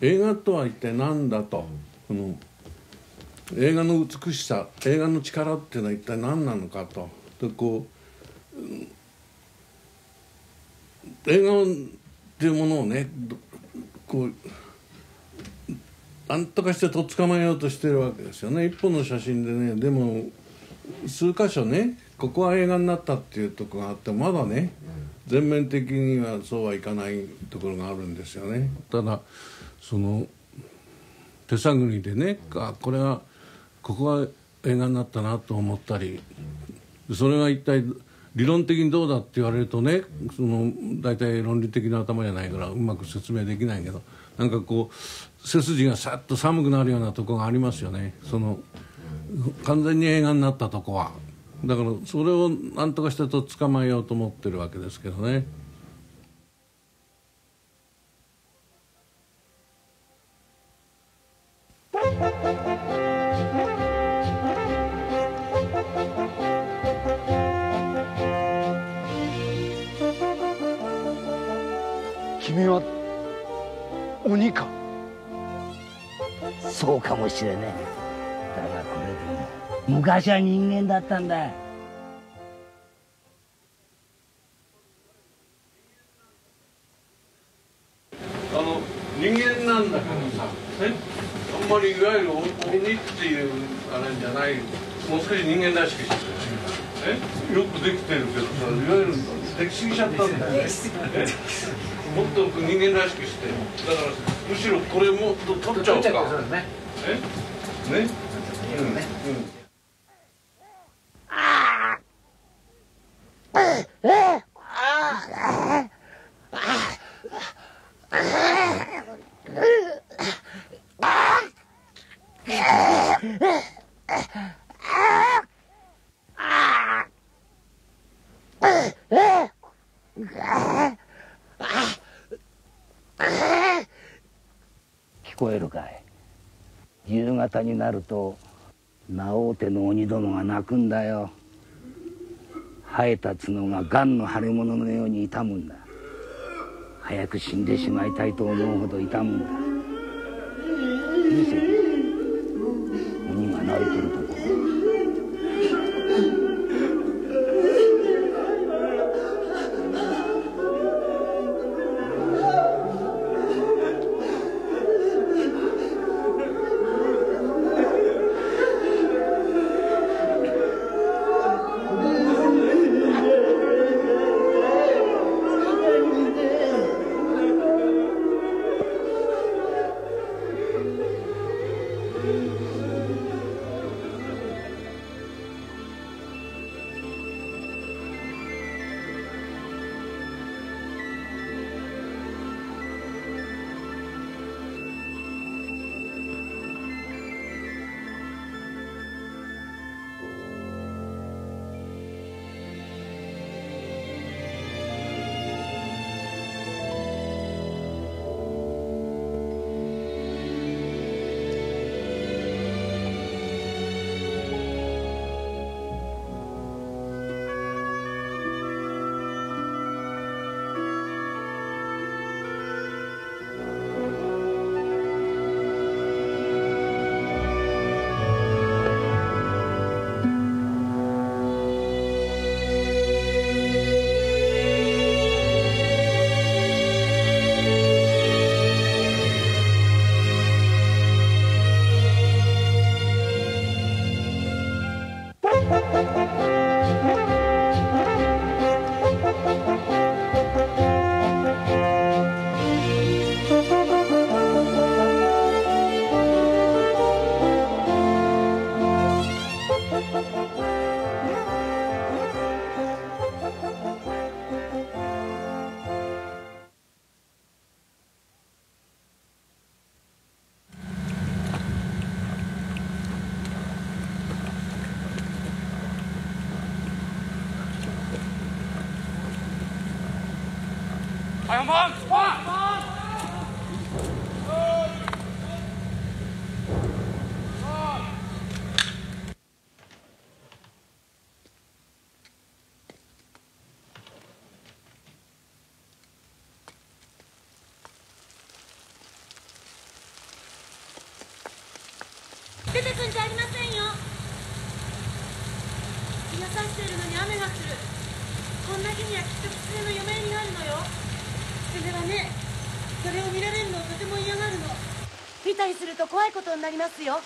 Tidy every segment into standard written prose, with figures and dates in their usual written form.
映画とは一体何だと、この映画の美しさ、映画の力っていうのは一体何なのかと。でこう映画っていうものをねこうなんとかしてとっ捕まえようとしてるわけですよね。一本の写真でね。でも数箇所ね、ここは映画になったっていうところがあって、まだね全面的にはそうはいかないところがあるんですよね。ただその手探りでね、これはここは映画になったなと思ったり、それが一体理論的にどうだって言われるとね、その大体論理的な頭じゃないからうまく説明できないけど、なんかこう背筋がさっと寒くなるようなとこがありますよね。その完全に映画になったとこは。だからそれを何とかしてと捕まえようと思ってるわけですけどね。 君は鬼か？ そうかもしれねえ。だがこれでも昔は人間だったんだ。 人間なんだけどさ、あんまりいわゆる鬼っていうあれじゃない、もう少し人間らしくしてよくできてるけどさ、いわゆるできすぎちゃったんだよね。もっと人間らしくして、だからむしろこれもっと取っちゃおうか。ね。 聞こえるかい？夕方になると直手の鬼どもが鳴くんだよ。生えた角がガンの腫れ物のように痛むんだ。早く死んでしまいたいと思うほど痛むんだ。見せて鬼が泣いてるとこ。 出てくんじゃありませんよ。日が差しているのに雨が降る。こんな日にはきっと狐の嫁になるのよ。狐はね、それを見られるのをとても嫌がるの。見たりすると怖いことになりますよ。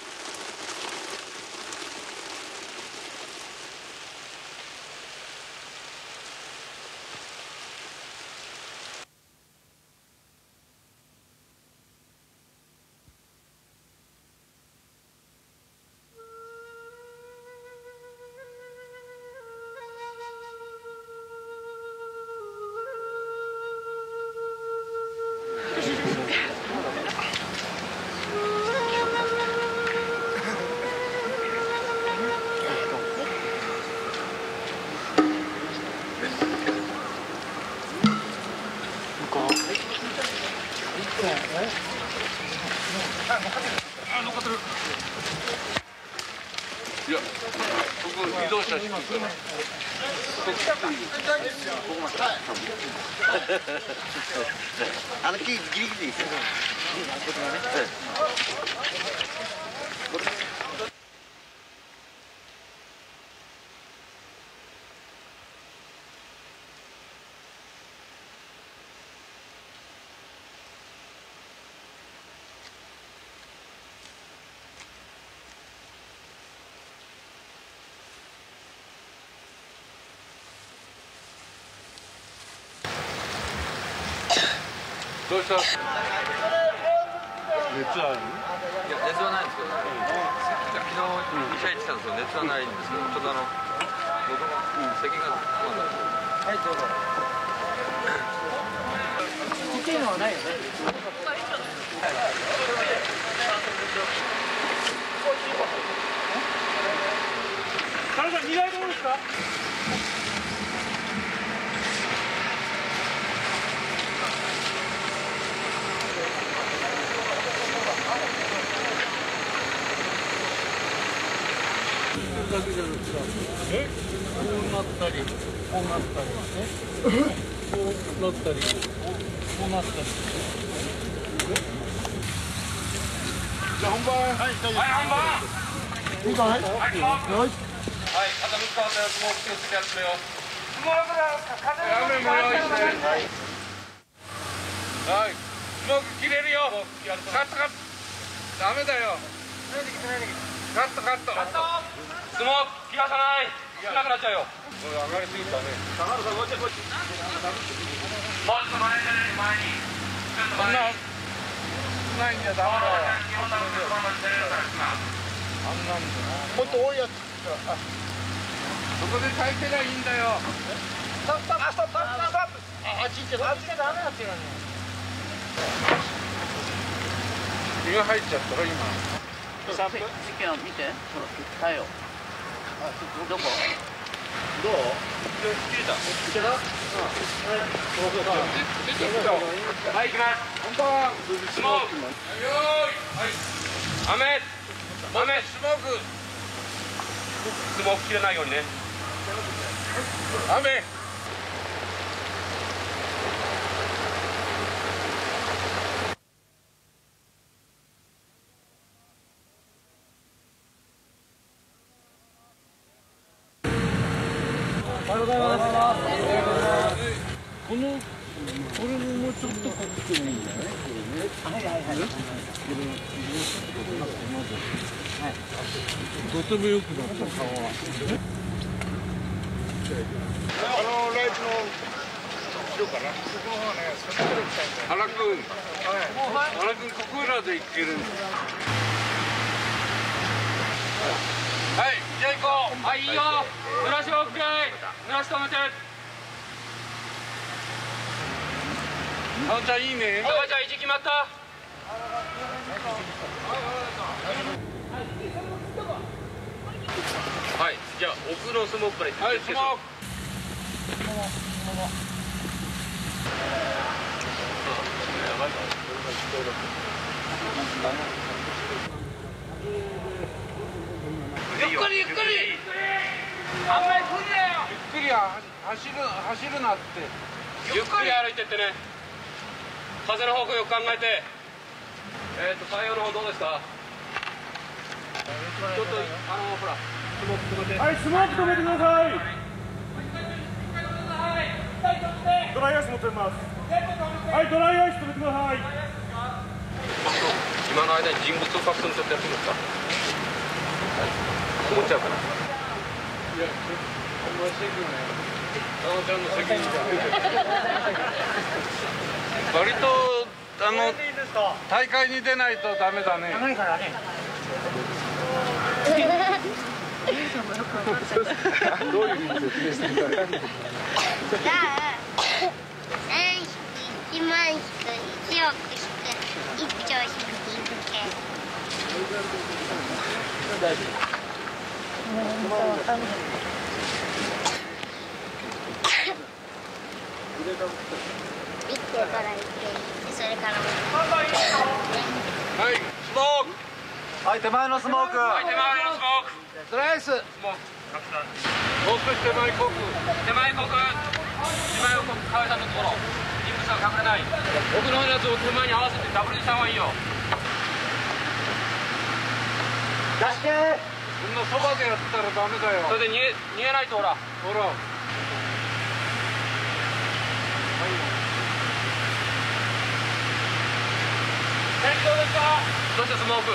いや、僕移動車しますから。 木ギリギリですよ。 どうした？熱ある？ いや、熱はないんですけど、昨日医者行ってたんですけど、熱はないんですけど、ちょっと喉が、咳がまだ。はい、どうぞ。 っていうのはないよね。カナさん、2台どうですか？ だけじゃなくて、こうなったり、こうなったり、こうなったり、こうなったり。じゃあ本番。はい、本番。いいかい？はい、はい、肩ぶつかったやつも気をつけてやってよ。雨も用意して。はい。スモーク切れるよ。カットカット。ダメだよ。カットカット。スモーク切らさない。少なくなっちゃうよ。これ上がりすぎたね。下がるさ、もうちょいこっち。もっと前に。そんなないんじゃダメだよ。あんなんだな。もっと多いやつ。そこで炊いてりゃいいんだよ。ストップ。あっち行っちゃダメだって言うのに。火が入っちゃったろ今。 事件を見て、ほら、太陽。どこ？ どう？ 切れた。 いけた？ はい、行きます。 本番。 スモーク。よーい。はい。雨。 スモーク。 スモーク切れないようにね。 雨。これももうちょっとこっちでもいいんだよね。とてもよくなった顔は。ライトの後ろかな。ここの方ね、原君ここらで行ける。はい、じゃあ行こう。 はい、いいよ。濡らし OK。濡らし止めて。 あんちゃんいいね。 赤ちゃん位置決まった。はい、じゃあ奥のスモークからいって。 はい、スモーク。 ゆっくりゆっくり。あんまり無理だよ。 ゆっくり走るなって。 ゆっくり歩いてってね。風の方向よく考えて。太陽の方どうですか？ ちょっとほらスモーク止めて。 はい、スモーク止めてください。ドライアイス持ってます。はい、ドライアイス止めてください。 今の間に人物を隠すのちょっとやってみますか。思っちゃうから。いや、お前責任ね。ちゃんの責任じゃ。 割と大会に出ないとダメだね。 長いからね。 どういうふうに説明するか。 じゃあ、3引く、1万引く、1億引く、1兆引く、1個から1点、それからはい、スモーク。はい、手前のスモーク。はい、手前のスモーク。ドライアイス。もう少し手前濃く。 手前濃く。手前を濃く、川合さんのところ。人物が隠れない。奥のやつを手前に合わせてダブルにした方がいいよ。 出して。 そんなそばでやったらダメだよ。 それで逃げないとほら。 ほら。 天気どうですか。どうしてスモーク。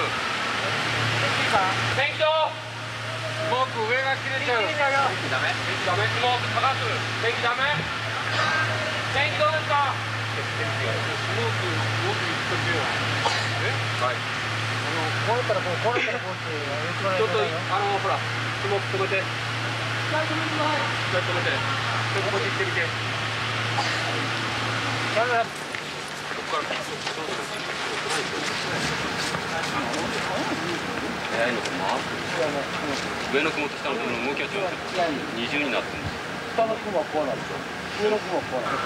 天気どう。 スモーク上が切れちゃう。 天気ダメ。天気ダメ。スモーク高く。天気ダメ。天気どうですか。 スモークよく言っとけよ。 はい。 こうやったらこう、こうやったらこうってちょっとほらスモーク止めて。一回止めて。ちょっとこっち行ってみて。ここから。早いのかな。上の雲と下の雲の動きはちょっと二重になってるんです。 下の雲はこうなるでしょ。上の雲はこうなる。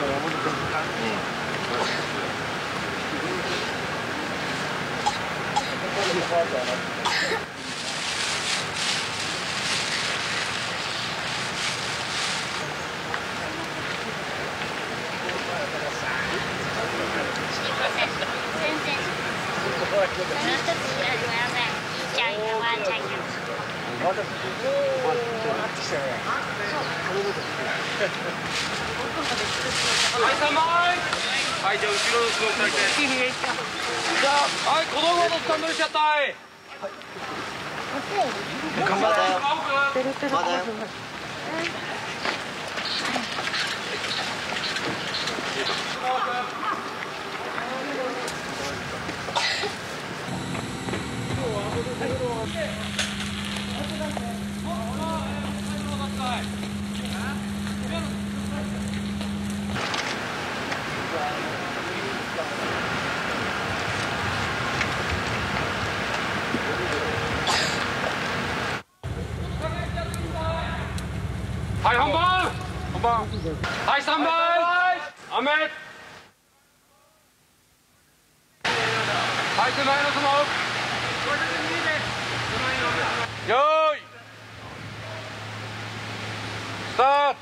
はい、3枚。はい、じゃあ後ろのスモーク炊いて。じゃあ、はい、子供のスタンドにしちゃったい。 まだよ。まだよ。 はい、本番。本番。はい、3枚。雨。はい、手前のスモーク。よーい。スタート。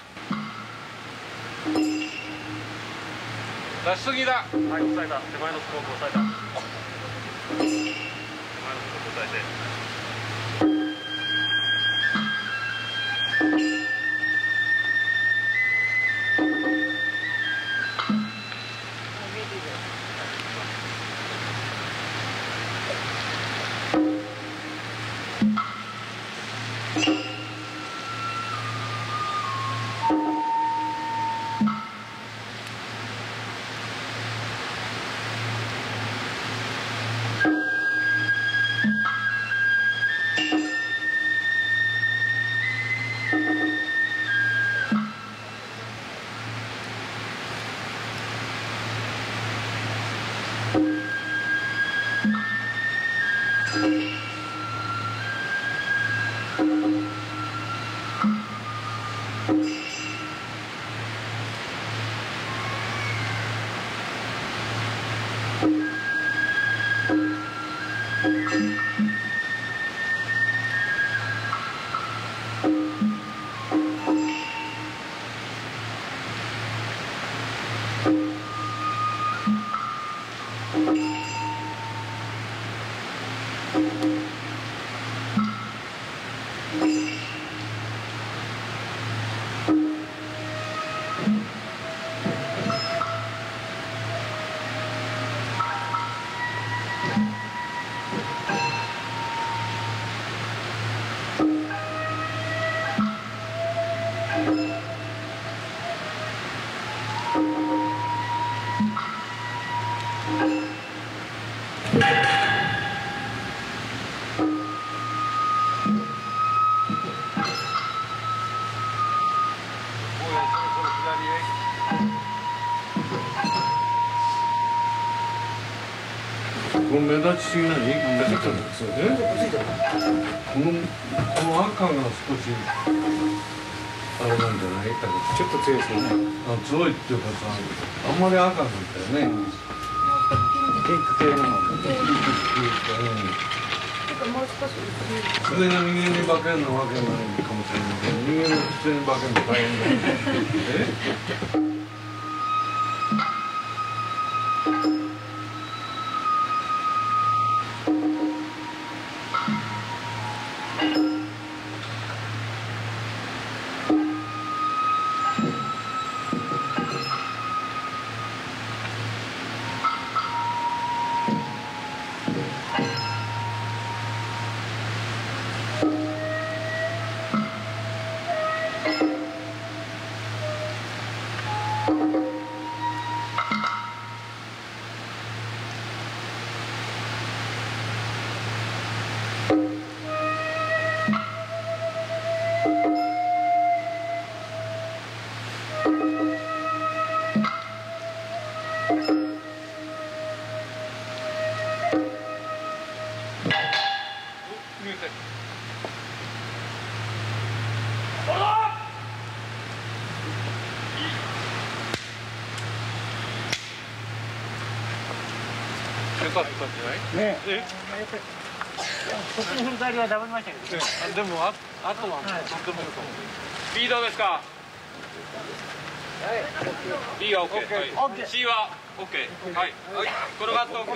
出しすぎだ。 はい、抑えた。手前のスモーク抑えた。手前のスモーク抑えて。 これ目立ちすぎない？目立つんですよね。この赤が少しあれなんじゃない？ ちょっと強いですね。 強いっていうかさ、あんまり赤なんだよね。 ピンク系のもの。 それが人間に化けるのわけないかもしれないけど、人間の普通に化けるの大変だよ。よかったんじゃない？ねえ。 こっちに振る代わりはダブりましたけど。 でもあとはとてもいいかも。 B どうですか？ B は OK、はい、C は OK、はい、転がって OK。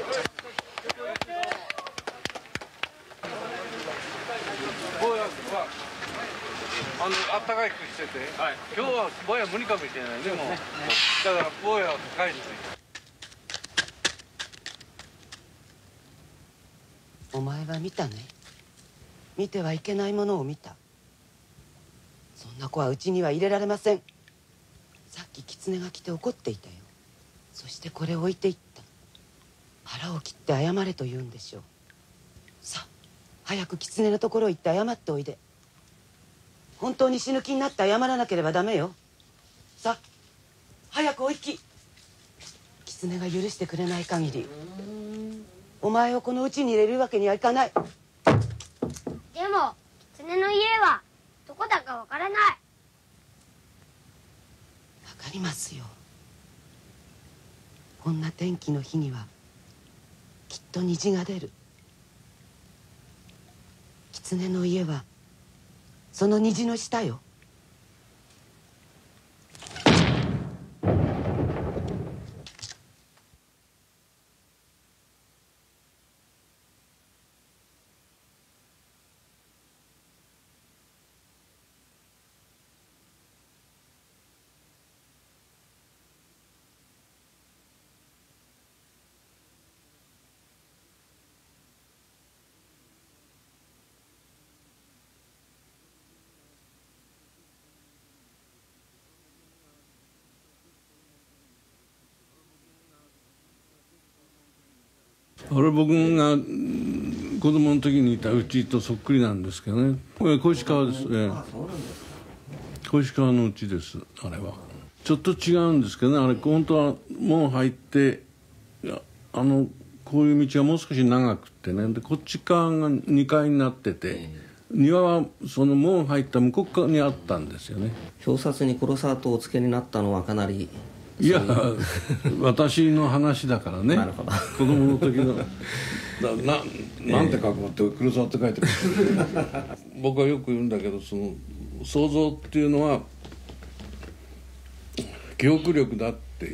あったかい服してて、はい、今日は坊や無理かもしれないでも、だから坊やは帰りついて。 お前は見たね。見てはいけないものを見た。そんな子はうちには入れられません。さっき狐が来て怒っていたよ。そしてこれを置いていった。腹を切って謝れと言うんでしょう。さあ早く狐のところへ行って謝っておいで。本当に死ぬ気になって謝らなければダメよ。さあ早くお行き。狐が許してくれない限りお前をこの家に入れるわけにはいかない。 でも狐の家はどこだかわからない。 わかりますよ。こんな天気の日にはきっと虹が出る。狐の家はその虹の下よ。 俺僕が子供の時にいたうちとそっくりなんですけどね。これ小石川です。小石川のうちです。あれはちょっと違うんですけどね。あれ本当は門入ってこういう道がもう少し長くってね。でこっち側が2階になってて、庭はその門入った向こう側にあったんですよね。 表札に黒沢とお付けになったのはかなり。 いや私の話だからね。子供の時のなんて書くのって黒沢って書いてる僕はよく言うんだけど、その想像っていうのは記憶力だって、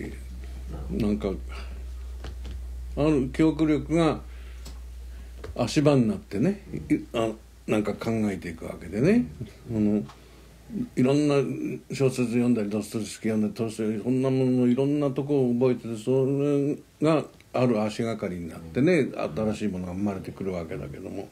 なんか記憶力が足場になってね、なんか考えていくわけでね。いろんな小説読んだりドストエフスキー読んだりトルストイ、そんなもののいろんなとこを覚えてて、それがある足がかりになってね、新しいものが生まれてくるわけだけども、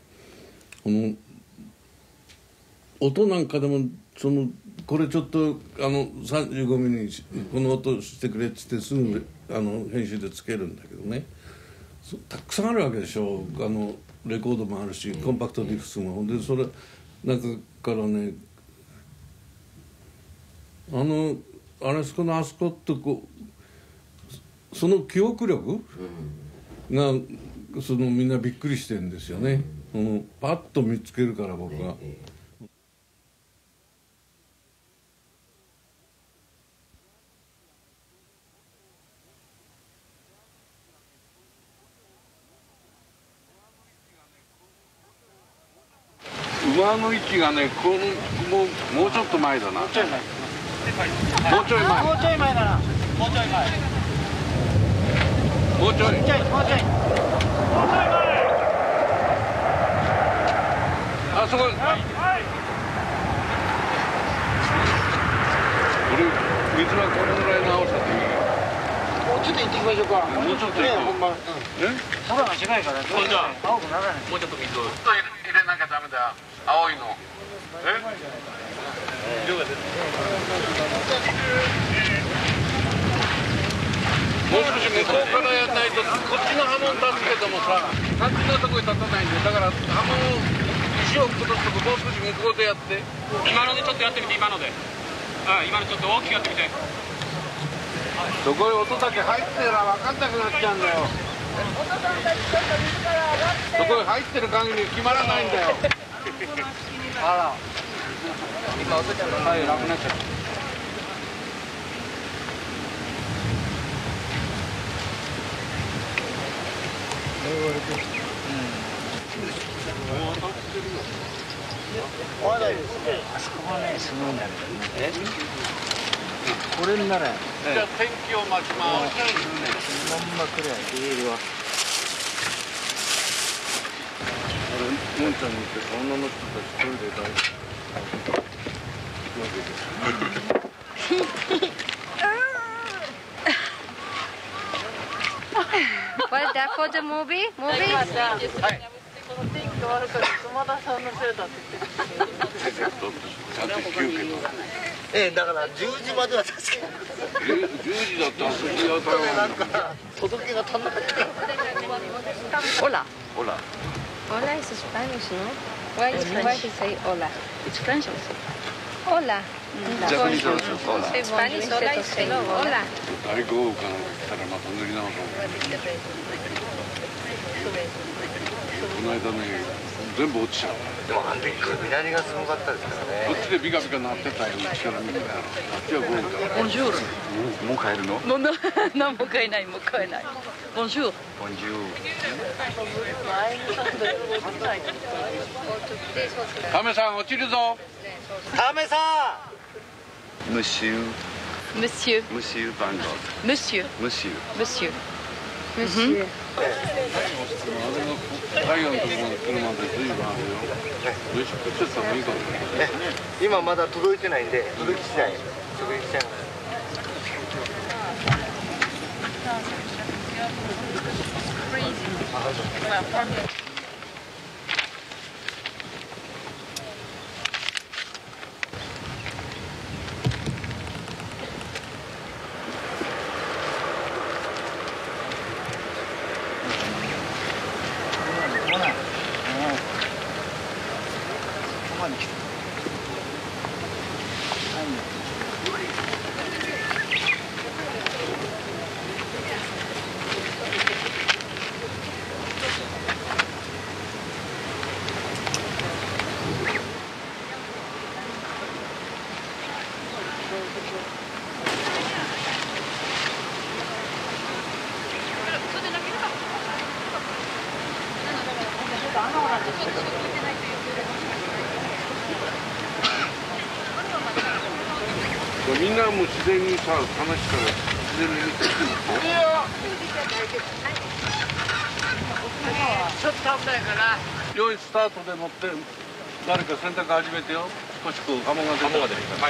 音なんかでもこれちょっと35ミリにこの音してくれっつってすぐ編集でつけるんだけどね、たくさんあるわけでしょ。レコードもあるしコンパクトディスクも。でそれ中からね、あそこってその記憶力がみんなびっくりしてるんですよね、パッと見つけるから僕は。馬の位置がね、もうちょっと前だな。もうちょい前。もうちょい前。もうちょい前だな。もうちょい前。もうちょい。もうちょい。もうちょい前。あそこ。俺水はこのぐらいの青さでいい。もうちょっと行ってきましょうか。もうちょっと行こう。空が近いからどうして青くならない。もうちょっと水を。入れなきゃダメだ。青いの。色が出てる。もう少し向こうからやらないと、こっちの波紋立つけどもさ、肝心なとこに立たないんで、だから波紋石を崩すとこもう少し向こうでやって。 今のでちょっとやってみて、今ので。今のちょっと大きくやってみて。 そこへ音だけ入ってたら分かんなくなっちゃうんだよ。そこへ入ってる限り決まらないんだよ。あら。今音ちゃんの前なくなっちゃった。 あそこはねすごいんだけどね。これにならじゃあ天気を待ちます。 まんまくらいビールは。 もんちゃんに言って女の人たちトイレ大事。 What is that for the movie? はい。この天気が悪くて熊田さんのせいだって言って。 ちゃんと休憩と。 だから10時までは確かに。 10時だったら寿司屋だよ。 なんか届けが足んなかった。 Hola. Hola. Hola is Spanish, no? Why to say hola? It's French. Hola. Japanese also hola. Spanish hola is hello. Hola. 大豪雨から来たらまた塗り直そう。この間ね、全部落ちちゃった。 でもあの時雷がすごかったですからね。 こっちでビカビカ鳴ってたよ、うちから見てたら。あっちは豪雨だ。 ボンジュール。 もう帰るの？ もう帰ない、もう帰ない。ボンジュール。 ボンジュール。 タメさん落ちるぞ。 タメさん。 Monsieur. Monsieur Van Gogh. Monsieur. Monsieur. Monsieur. Monsieur. 太陽のところまで来るまで随分あるよ。飯食っちゃった方がいいかもね。 今まだ届いてないんで届き次第食事しちゃいます。 みんなも自然にさ、話したら自然に見てる。いや。 ちょっと危ないかな。 用意スタートで乗って誰か洗濯始めてよ。少しこう波紋が出てる。はい。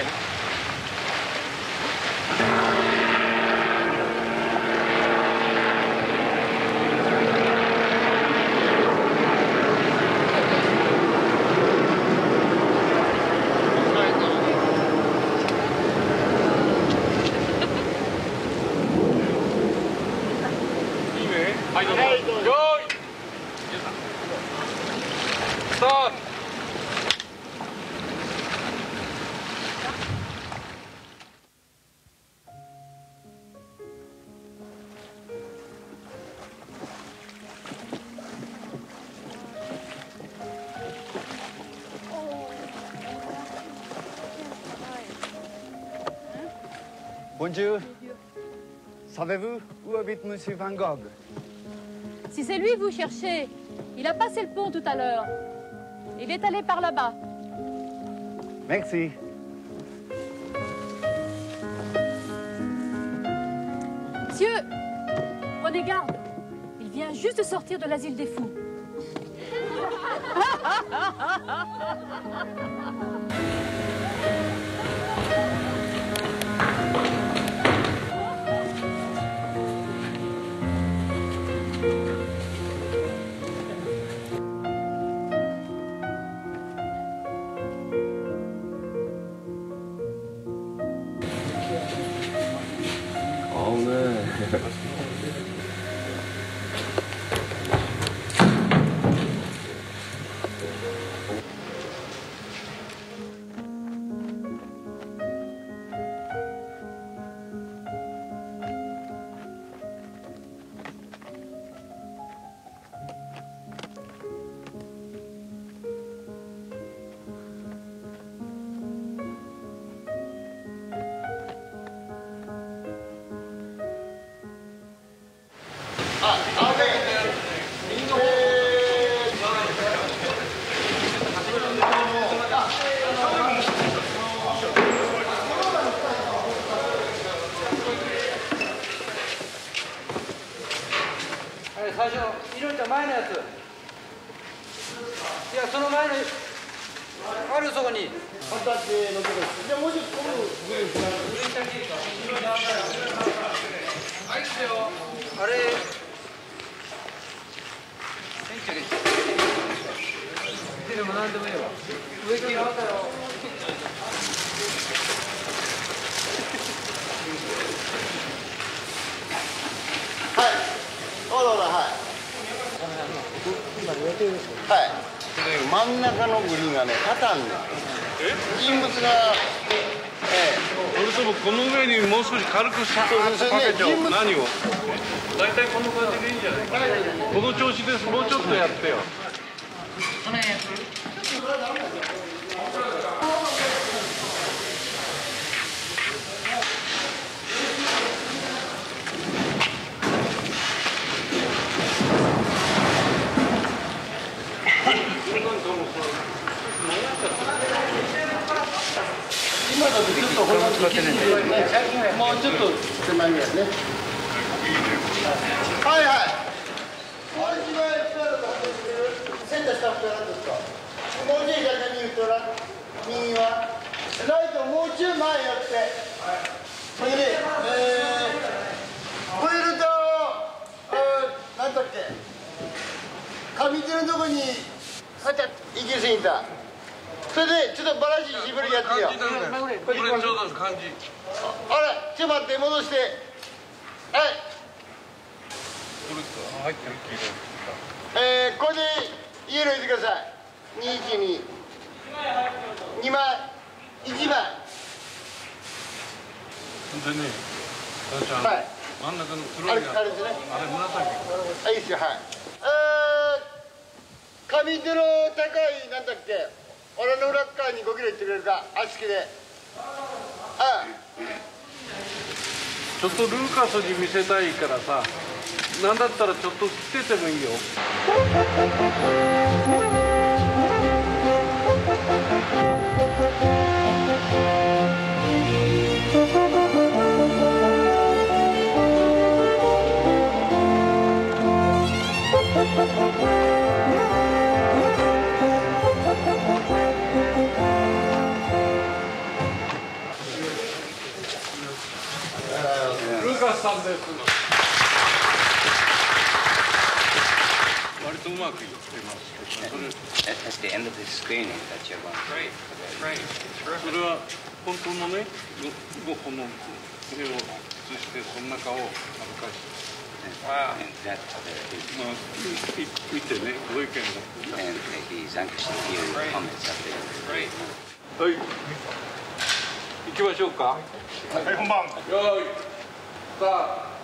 はいどうぞ。よーい。スタート。 Bonjour. Savez-vous où habite Monsieur Van Gogh? Si c'est lui que vous cherchez, il a passé le pont tout à l'heure. Il est allé par là-bas. Merci. Monsieur, prenez garde. Il vient juste de sortir de l'asile des fous. 最初、いろいろ前のやつ。いや、その前の、あるそこに。じゃあもうちょっとあれ。でも何でもいいわ。上切りあったよ。 真ん中のグリーンがね、畳んで人物が、 それともこの上にもう少し軽くシャーッとかけちゃおう。何を大体この感じでいいんじゃないかな。この調子です。もうちょっとやってよ。 今だとちょっとほらもうちょっと手前にやね。はいはい。センターした人なんですか。もうちょい逆に言うと右はライトもうちょい前やって。それでホイールとなんだっけ上手のとこにあっちゃイギリスにいた。それでちょっとバラシ絞りやってよ。 これちょうど感じ。 あれ、ちょっと待って戻して。はい。 これ入ってる黄色。 これでイエロー入れてください。212。2枚。1枚。 でね、私は真ん中の黒いやつ。 あれですね。 あれ紫。 あ、いいですよ、はい。上手の高いなんだっけ。俺の裏側に5キロ行ってくれるか、足付きで。 ちょっとルーカスに見せたいからさ、なんだったらちょっと来ててもいいよ。ルーカスさんです。割とうまくいってますけど、それ。At the end of the screening that you're going. Great. それは本当のね、ゴッホの絵を写してその中を歩かして。見てね、ご意見が。はい。行きましょうか。はい、本番。よーい。さあ。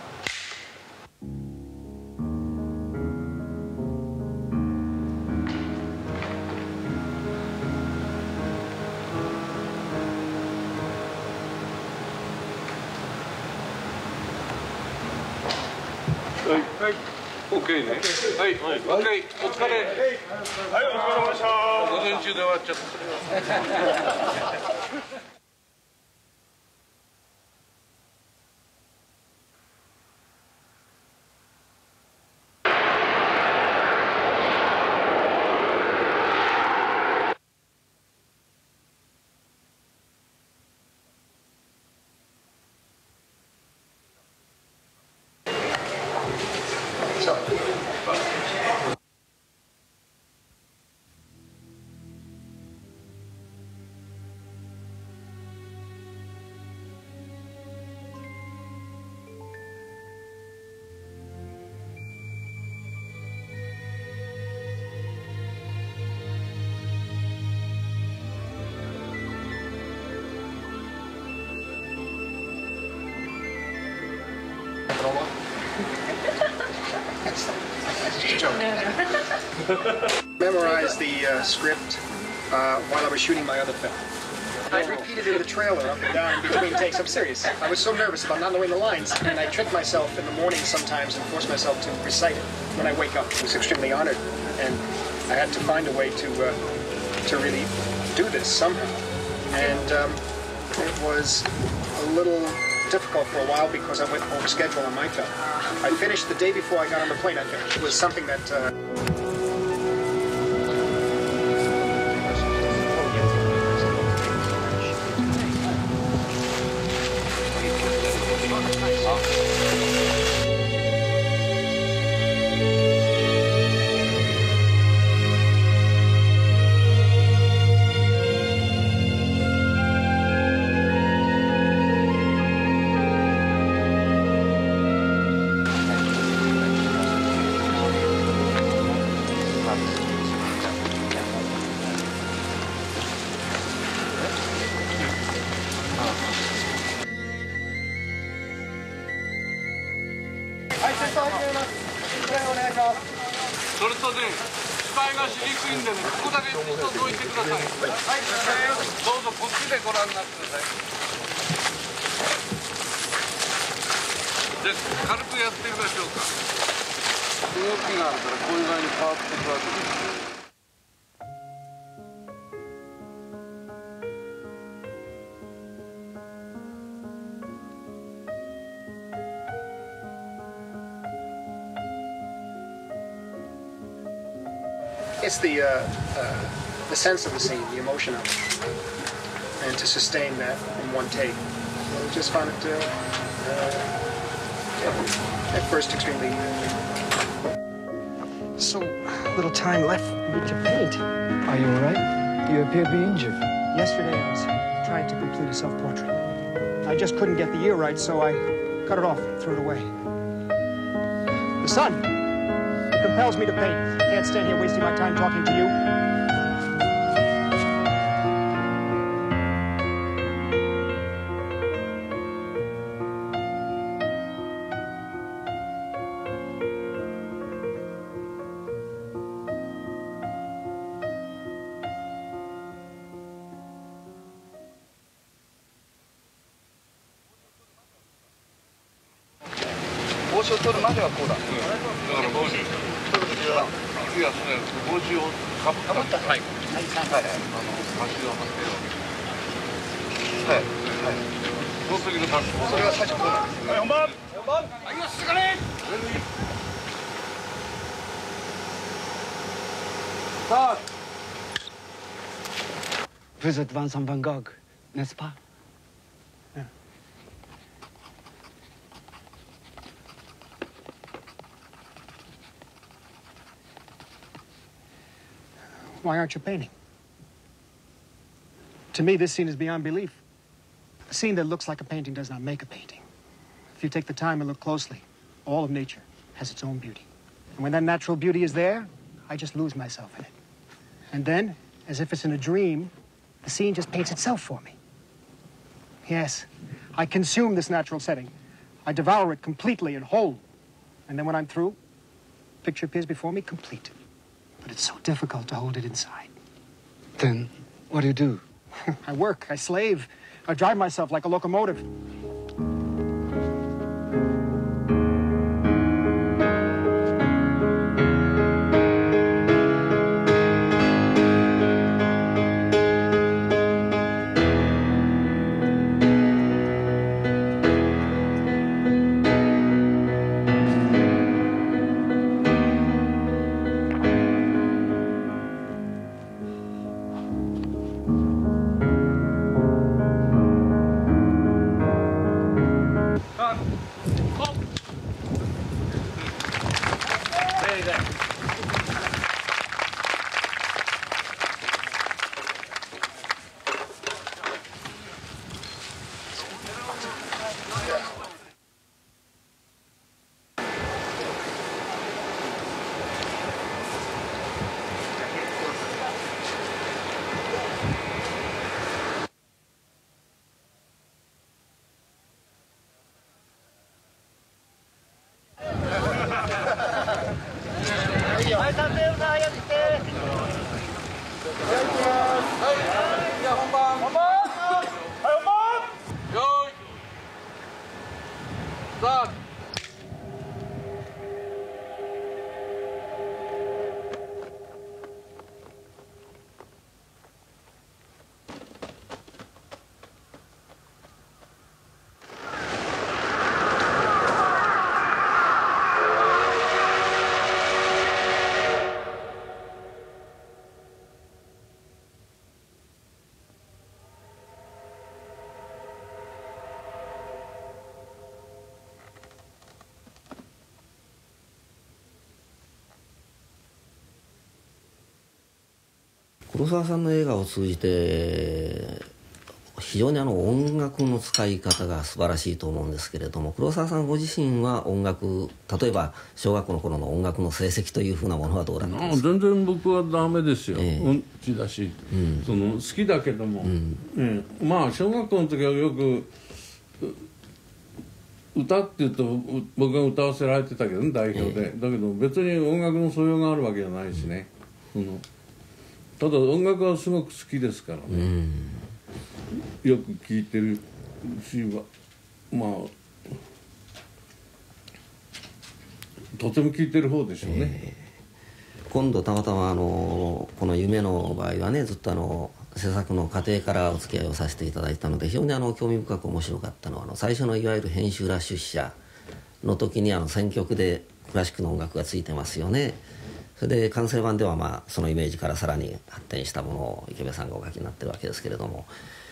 はい。OK ね。はい。OK。お疲れ。はい、お疲れ様でした。午前中で終わっちゃった。 Memorized the script while I was shooting my other film. I repeated it in the trailer up and down in between takes. I'm serious. I was so nervous about not knowing the lines, and I tricked myself in the morning sometimes and forced myself to recite it when I wake up. I was extremely honored, and I had to find a way to really do this somehow. And it was a little difficult for a while because I went over schedule on my film. I finished the day before I got on the plane. I finished. It was something that. それとね、視界がしにくいんでね、ここだけ一つ置いてください。はい、どうぞこっちでご覧になってください。で、軽くやってみましょうか。動きがあるからこういう具合に変わっていくわけです。 It's the sense of the scene, the emotion of it, and to sustain that in one take. I just found it at first extremely. So little time left for me to paint. Are you all right? You appear to be injured. Yesterday I was trying to complete a self-portrait. I just couldn't get the ear right, so I cut it off and threw it away. The sun. It compels me to paint. Can't stand here wasting my time talking to you. What's your total matter of that? 次はそれ帽子をかぶったはい。はい。足を張ってよ。はい。その時の格好。それが最初こうなんです。はい、本番。はい、よし、すかね。さあ。 Vous êtes Vincent Van Gogh, n'est-ce pas? Why aren't you painting? To me, this scene is beyond belief. A scene that looks like a painting does not make a painting. If you take the time and look closely, all of nature has its own beauty. And when that natural beauty is there, I just lose myself in it. And then, as if it's in a dream, the scene just paints itself for me. Yes, I consume this natural setting. I devour it completely and whole. And then when I'm through, the picture appears before me complete. But it's so difficult to hold it inside. Then, what do you do? I work, I slave, I drive myself like a locomotive. 撮影さん早くして。 じゃあ本番。 本番。はい本番。 よーいスタート。 黒沢さんの映画を通じて非常に音楽の使い方が素晴らしいと思うんですけれども、黒沢さんご自身は音楽、例えば小学校の頃の音楽の成績というふうなものはどうだったんですか？ 全然僕はダメですよ、音痴だし、その好きだけども、まあ小学校の時はよく歌っていうと僕が歌わせられてたけどね、代表で、だけど別に音楽の素養があるわけじゃないしね、ただ音楽はすごく好きですからね、よく聴いてるし、まあとても聴いてる方でしょうね。 今度たまたまこの夢の場合はね、ずっと制作の過程からお付き合いをさせていただいたので、非常に興味深く面白かったのは最初のいわゆる編集ラッシュ試写の時に選曲でクラシックの音楽がついてますよね。それで完成版ではまあそのイメージからさらに発展したものを池部さんがお書きになってるわけですけれども、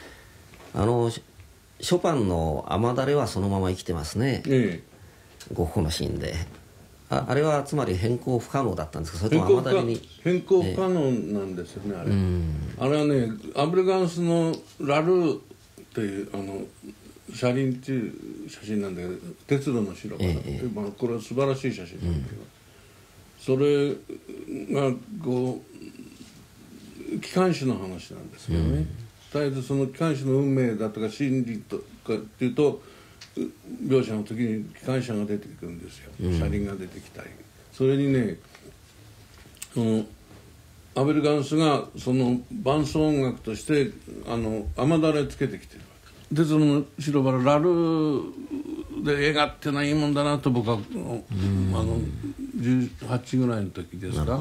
ショパンの「雨だれ」はそのまま生きてますね、ゴッホのシーンで。あれはつまり変更不可能だったんですか、それとも雨だれに変更不可能なんですよね、あれ。あれはね、アブルガンスのラルーっていう車輪っていう写真なんだけど、鉄路の白から、これは素晴らしい写真なんだけど、それがこう機関士の話なんですけどね、絶えずその機関士の運命だとか心理とかっていうと描写の時に機関車が出てくるんですよ、車輪が出てきたり、それにねアベルガンスがその伴奏音楽として雨だれつけてきてるわけ。鉄路の白バララルーで映画ってのはいいもんだなと僕は18ぐらいの時ですか、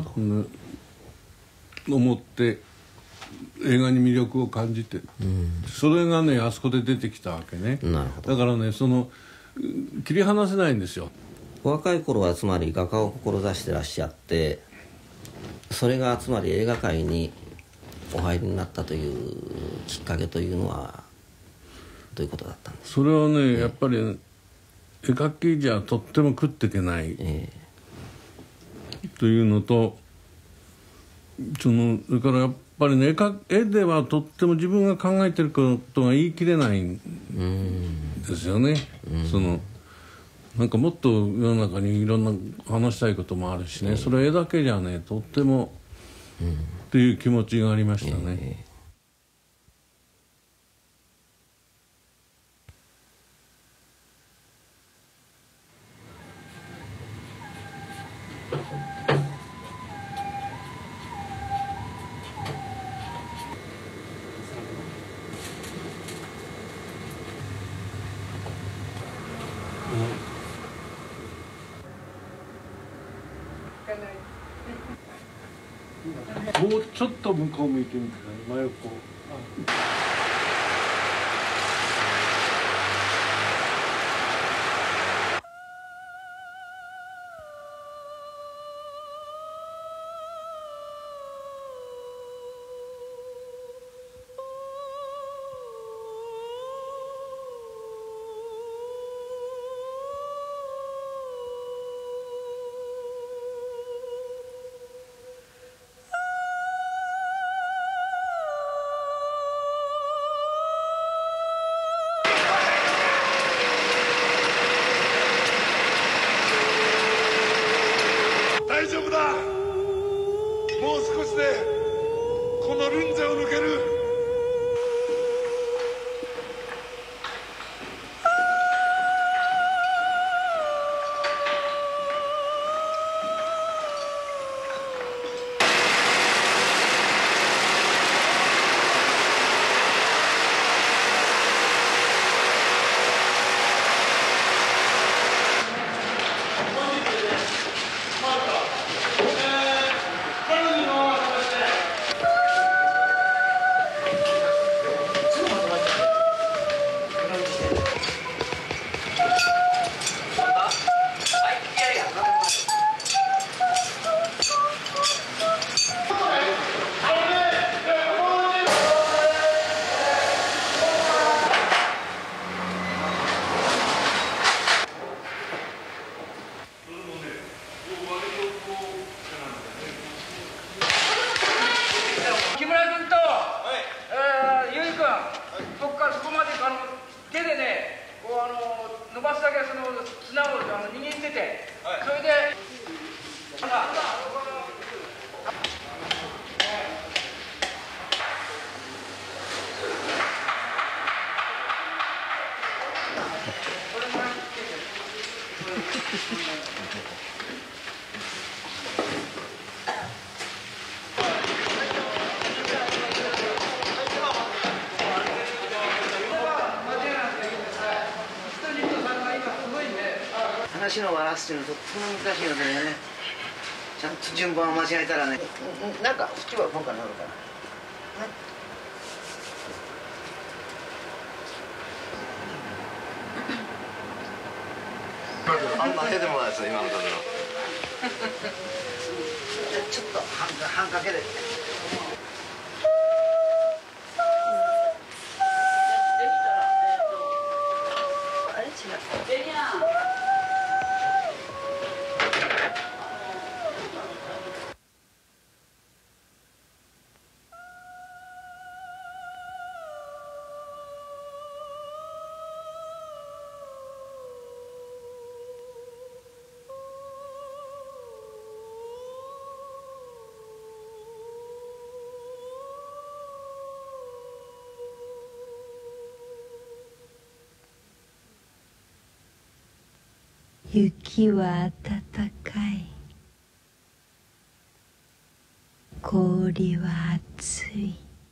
思って映画に魅力を感じて、それがねあそこで出てきたわけね。だからね切り離せないんですよ。 お若い頃はつまり画家を志してらっしゃって、それがつまり映画界にお入りになったというきっかけというのはどういうことだったんですか？ それはね、やっぱり絵描きじゃとっても食っていけない、というのと、それからやっぱりね、絵ではとっても自分が考えてることが言い切れないんですよね。なんかもっと世の中にいろんな話したいこともあるしね、それ絵だけじゃねとっても、っていう気持ちがありましたね。もうちょっと向こう向いてみてください、真横。 大丈夫だ。もう少しでこのルンジャを抜ける。 手でねこう伸ばすだけその綱を握ってて、それで話のバランスっていうのはとっても難しいのでね、ちゃんと順番を間違えたらね、なんか縁は今回なるから、ね、 あんな手でもないですよ今の風の。 ちょっと半掛けで。あれ違う。 雪は暖かい、氷は熱い。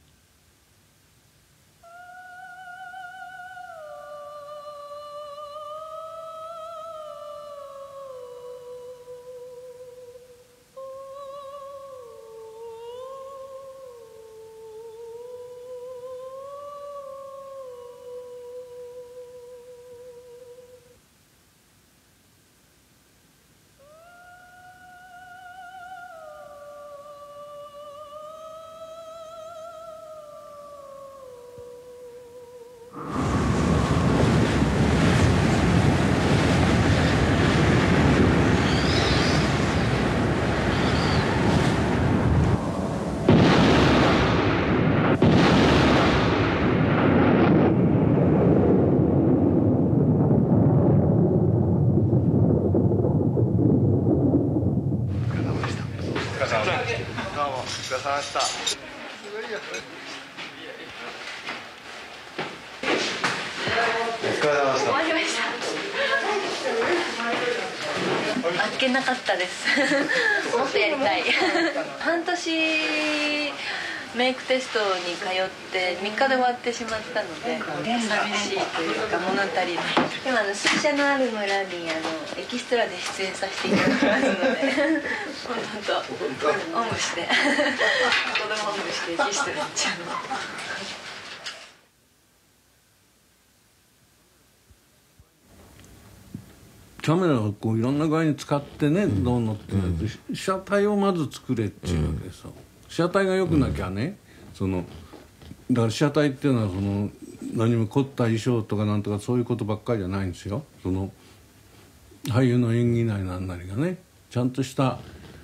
あっけなかったですもっとやりたい半年メイクテストに通って3日で終わってしまったので寂しいというか物足りない。今水車のある村にエキストラで出演させていただきますので本当おんぶして子供おんぶしてエキストラ行っちゃうの。 カメラをこういろんな具合に使ってね、どうのって被写体をまず作れっていうわけですよ。被写体が良くなきゃね、だから被写体っていうのは何も凝った衣装とかなんとかそういうことばっかりじゃないんですよ。俳優の演技なりなんなりがね、ちゃんとした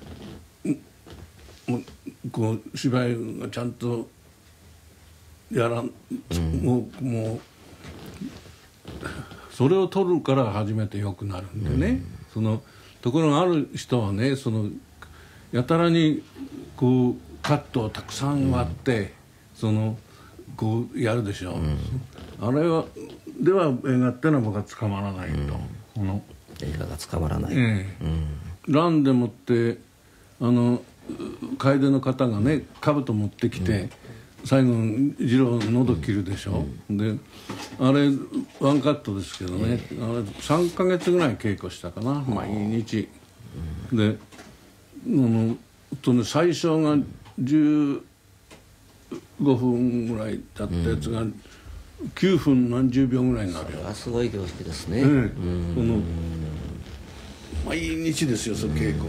こう芝居がちゃんともうそれを撮るから初めて良くなるんでね、ところがある人はねやたらにこうカットをたくさん割って、こうやるでしょ、あれはでは映画ってのは僕は捕まらないと、 映画が捕まらない、 ランでもって楓の方がね兜持ってきて、最後次郎の喉切るでしょ、であれワンカットですけどね、あれ3ヶ月ぐらい稽古したかな、毎日で最初が15分ぐらい経ったやつが9分何十秒ぐらいになるよ。 それはすごい凝縮ですね。 毎日ですよ、その稽古。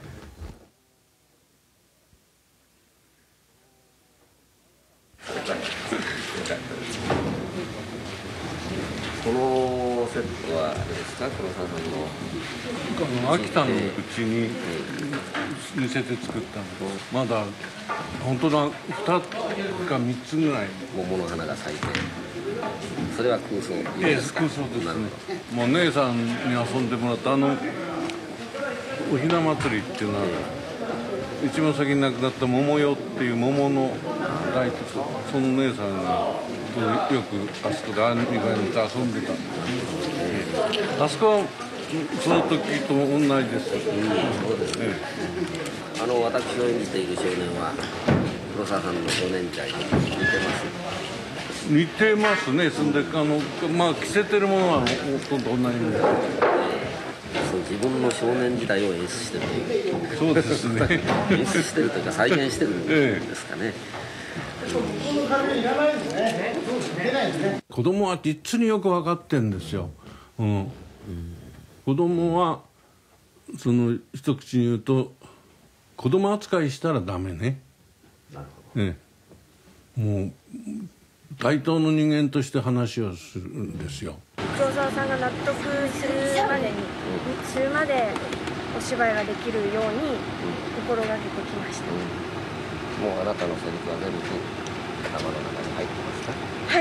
このセットはあれですか、黒沢さんの秋田のうちに似せて作ったの。まだ本当だ2か3つぐらい桃の花が咲いてそれは空想ですか。 空想ですね。もう姉さんに遊んでもらったおひな祭りっていうのは一番先に亡くなった桃代っていう桃の大工、その姉さんがよくあそこで兄が乗って遊んでたんです。あそこはその時と同じです。 そうですね。私の演じている少年は黒沢さんの少年時代に似てます。 似てますね。そんでまあ着せてるものはほとんど同じもの。 そう、自分の少年時代を演出してるという。 そうですね。 演出してるというか再現してるんですかね。 子供は実によく分かってんですよ。子供はその一口に言うと子供扱いしたらダメね。 なるほど。 もう対等の人間として話をするんですよ。 黒沢さんが納得するまでお芝居ができるように心がけてきました。 もうあなたのセリフは全部頭の中に入ってますか？ はい。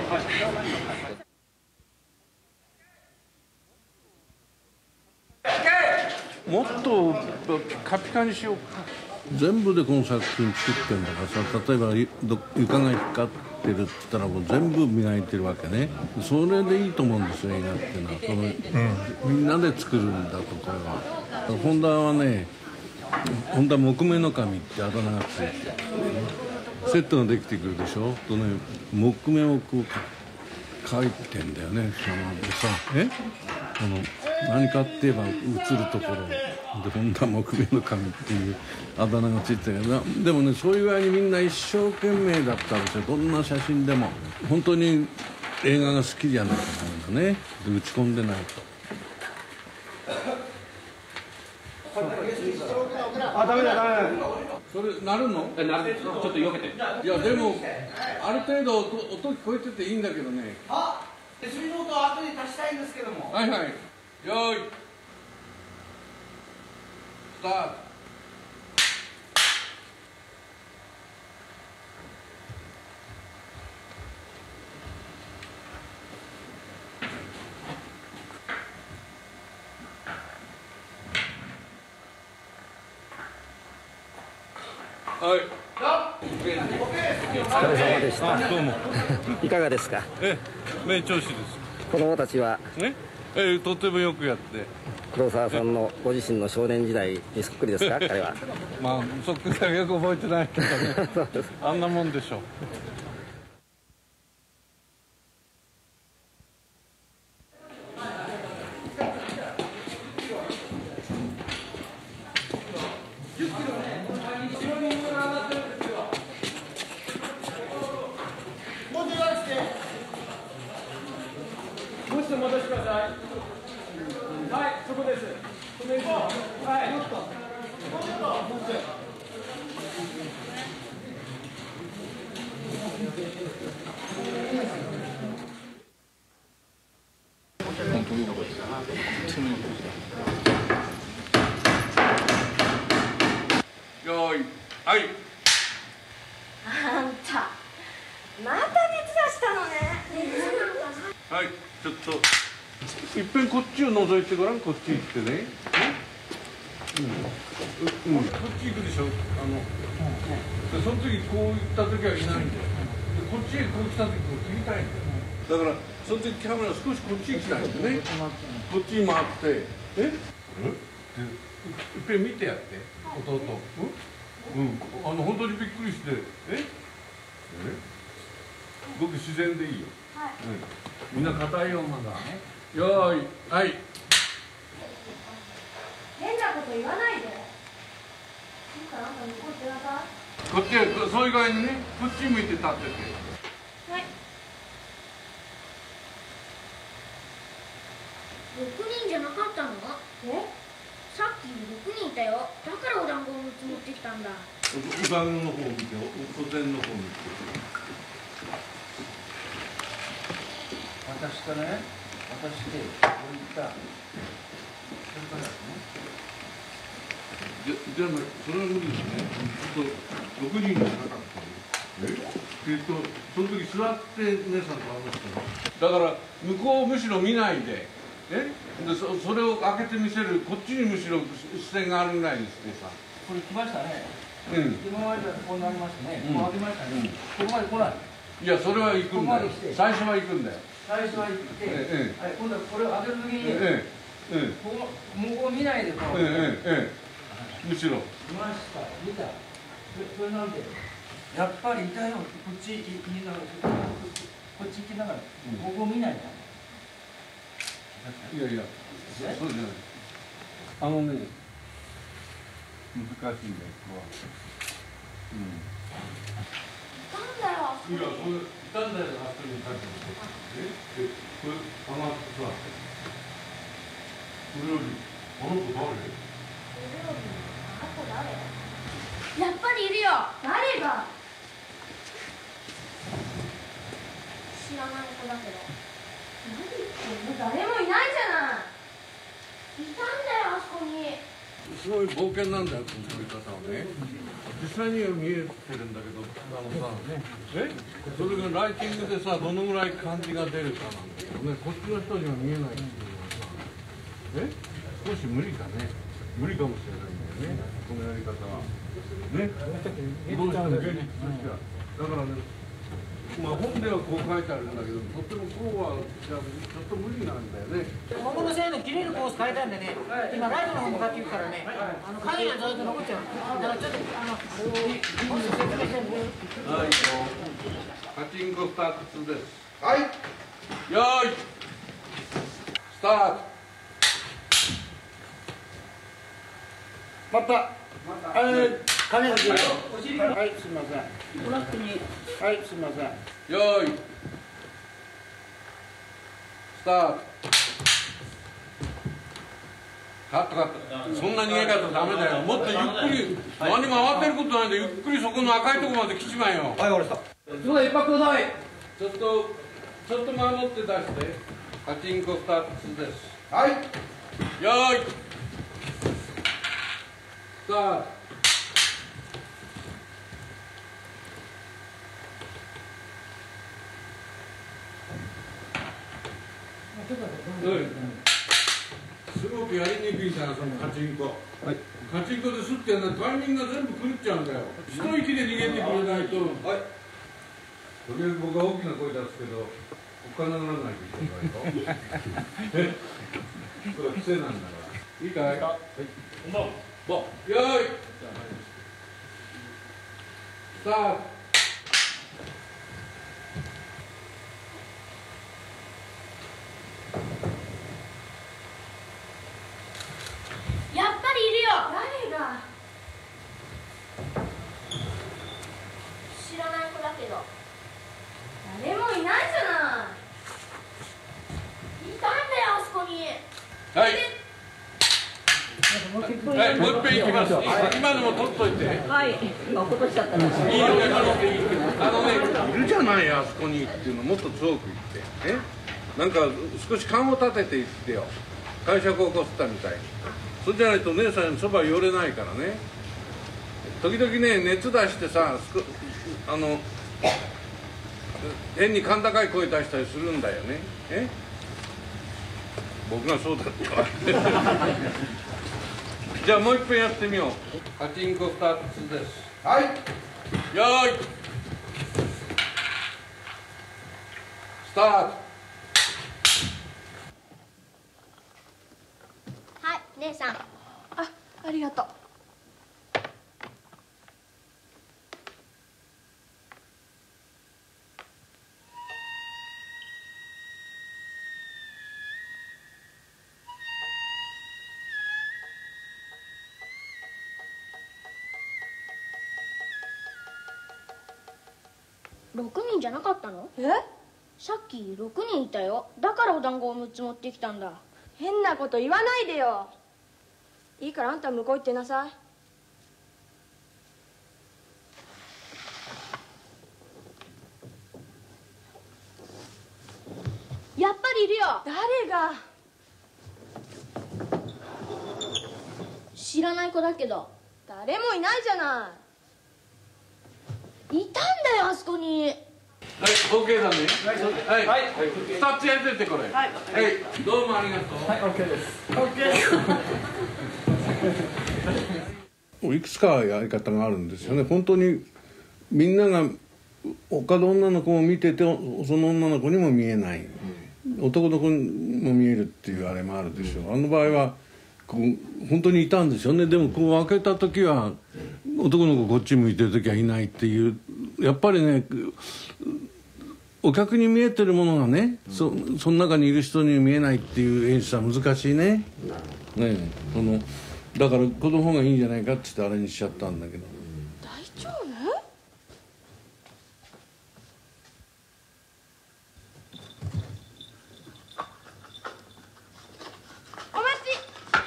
もっとピカピカにしようか。全部でこの作品作ってんだからさ、例えば床が光ってるって言ったらもう全部磨いてるわけね。それでいいと思うんですよ、映画っていうのは。みんなで作るんだとこれは。本田はね、本田木目の神ってあだ名がついて、セットができてくるでしょ。とね、木目をこう描いてんだよね。でさ、何かって言えば映るところで本田木目の神っていうあだ名がついてるけど、でもね、そういう具合にみんな一生懸命だったんですよ。どんな写真でも本当に映画が好きじゃないと思うんだね。で打ち込んでないと。 ダメだ。 それなるの？ なる。ちょっと避けて。 いやでもある程度音聞こえてていいんだけどね。 手すりの音を後で足したいんですけども。 はいはい。よーい。スタート。はい。 お疲れ様でした。 どうも。 いかがですか？ 名調子です。 子供たちはとてもよくやって。 黒沢さんのご自身の少年時代にそっくりですか？彼は。 まあそっくりはよく覚えてないけどね。あんなもんでしょう。 もう一度戻してください。はい、そこです。それ以上。はい。 よーい、はい。 あんたまた熱出したのね。 はい、ちょっといっぺんこっちを覗いてごらん。こっち行ってね。こっち行くでしょ。でその時こう行った時はいないんだよ。でこっちへこう来た時こう切りたいんだよ。だからその時キャメラ少しこっち行きたいんだよね。こっちに回っていっぺん見てやって弟。本当にびっくりしてごく自然でいいよ。みんな硬いよまだ。よーい、はい。 変なこと言わないで。 こっちへ、そういう具合にね、こっち向いて立ってて。 はい。6人じゃなかったの？さっき6人いたよ。だからお団子を6つ持ってきたんだ。 お団子の方見て、お膳の方見て。 渡したね。渡して置いた。それからね。 じゃあそれは無理ですね。ちょっと6人じゃなかった。 言うとその時座って姉さんと話したの。だから向こうをむしろ見ないででそれを開けて見せる、こっちにむしろ視線があるぐらいにしてさ。 これ来ましたね。今まではこうなりましたね。こう開けましたね。ここまで来ない。 いや、それは行くんだよ。最初は行くんだよ。 最初は行って、今度はこれを開けるときに、向こう見ないでこう。 むしろ。 見ました。見た。それなんで。やっぱりいたよ。こっち行きながら、こっち行きながら、ここ見ない。 いやいや、そうじゃない。難しいんだよ、ここは。 なんだよ。 いや、これ、傷んだやつがあそこに書いてある。これ、上がってさ、これより、あの子誰？ やっぱりいるよ。誰が？知らない子だけど。何言ってんの？誰もいないじゃない。いたんだよ、あそこに。 すごい冒険なんだよ、この撮り方はね。実際には見えてるんだけど、それがライティングでさ、どのぐらい感じが出るかなんだけどね、こっちの人には見えないっていうのはさ、少し無理かね。無理かもしれないんだよね、このやり方は。ね、どうしても芸術としては。だからね、まあ本ではこう書いてあるんだけど、とってもこうはちょっと無理なんだよね。 桃の線の切れるコース変えたんでね、今ライトの方向かっていくからね、影がずっと残っちゃう。だからちょっと説明してるんで。 はい、カチンコスタート2です。 はい。 よーい。スタート。 待った。金が切る。はい、すみません。 トラックに。 はい、すみません。 よーい。スタート。カットカット。そんな逃げ方ダメだよ。もっとゆっくり、何も慌てることないんで、ゆっくりそこの赤いところまで来ちまえよ。 はい、わかりました。すごい、一泊ください。 ちょっと守って出して。カチンコスタート2です。 はい。 よーい。スタート。すごくやりにくいんだよ、そのカチンコ。カチンコですってやるのタイミングが全部狂っちゃうんだよ。一息で逃げてくれないと。とりあえず僕は大きな声出すけど、お金がならないといけないと。これは癖なんだから。いいかい？はい。よーい。スタート。 やっぱりいるよ。誰が？知らない子だけど。誰もいないじゃない。いたんだよ、あそこに。 はい。はい、もう一遍いきます。今のも取っといて。 はい。今落っことしちゃったら。 いいよ、今のでいいけど。いるじゃないあそこにっていうのもっと強く言って。なんか少し勘を立てて言ってよ。解釈を起こしたみたいに。そうじゃないと姉さんそば寄れないからね。時々ね、熱出してさ、変に甲高い声出したりするんだよね。僕がそうだったわ。じゃあもう一遍やってみよう。カチンコスタート2です。 はい。 よーい。スタート。 はい、姉さん。ありがとう。6人じゃなかったの？さっき6人いたよ。だからお団子を6つ持ってきたんだ。 変なこと言わないでよ。いいからあんた向こう行ってなさい。 やっぱりいるよ。 誰が？ 知らない子だけど。 誰もいないじゃない。 いたんだよあそこに。 はい、OK だね。はい、2つやっててこれ。はい、どうもありがとう。はい、OK です。OK。いくつかやり方があるんですよね。本当にみんなが他の女の子を見てて、その女の子にも見えない、男の子にも見えるっていうあれもあるでしょう。あの場合はこう本当にいたんですよね。でもこう開けた時は男の子こっち向いてる時はいないっていう、やっぱりね、お客に見えてるものがね、その中にいる人に見えないっていう演出は難しいね。だからこの方がいいんじゃないかって言ってあれにしちゃったんだけど。 大丈夫？お待ち。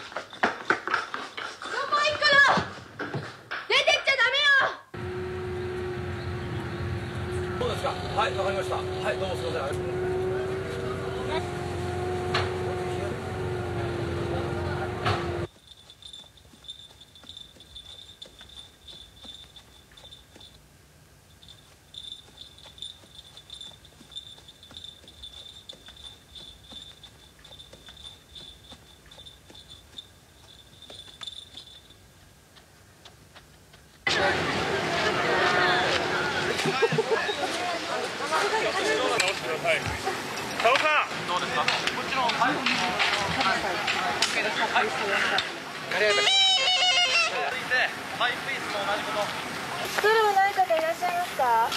どこ行くの？出てっちゃダメよ。 そうですか。はい、わかりました。はい、どうもすみません。 ストールはない方いらっしゃいますか？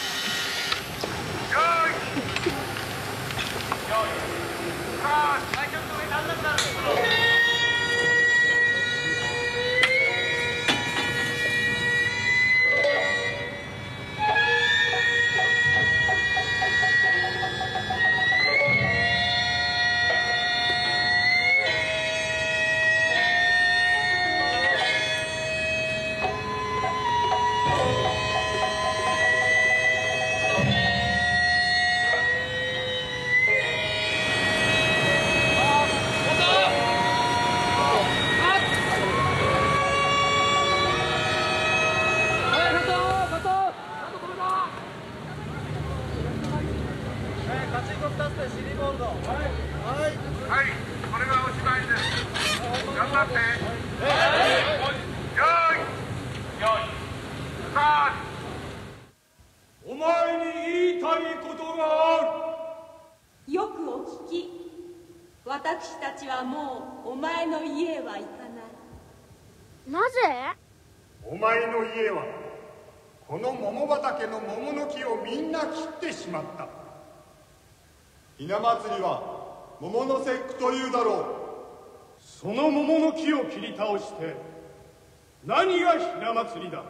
お前に言いたいことがある。 よくお聞き。私たちはもうお前の家へは行かない。 なぜ？ お前の家はこの桃畑の桃の木をみんな切ってしまった。ひな祭りは桃の節句というだろう。その桃の木を切り倒して何がひな祭りだ。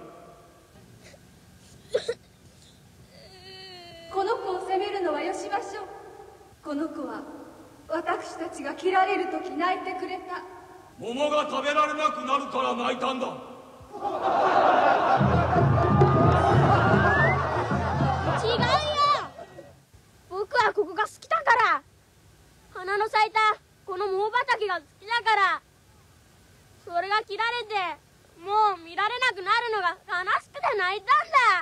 この子を責めるのはよしましょう。この子は私たちが切られる時泣いてくれた。 桃が食べられなくなるから泣いたんだ。 違うよ。僕はここが好きだから。花の咲いたこの桃畑が好きだから。それが切られてもう見られなくなるのが悲しくて泣いたんだ。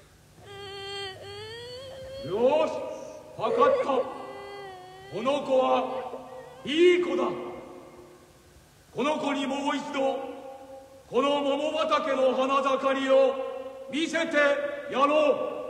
よし、分かった。この子はいい子だ。この子にもう一度この桃畑の花盛りを見せてやろう。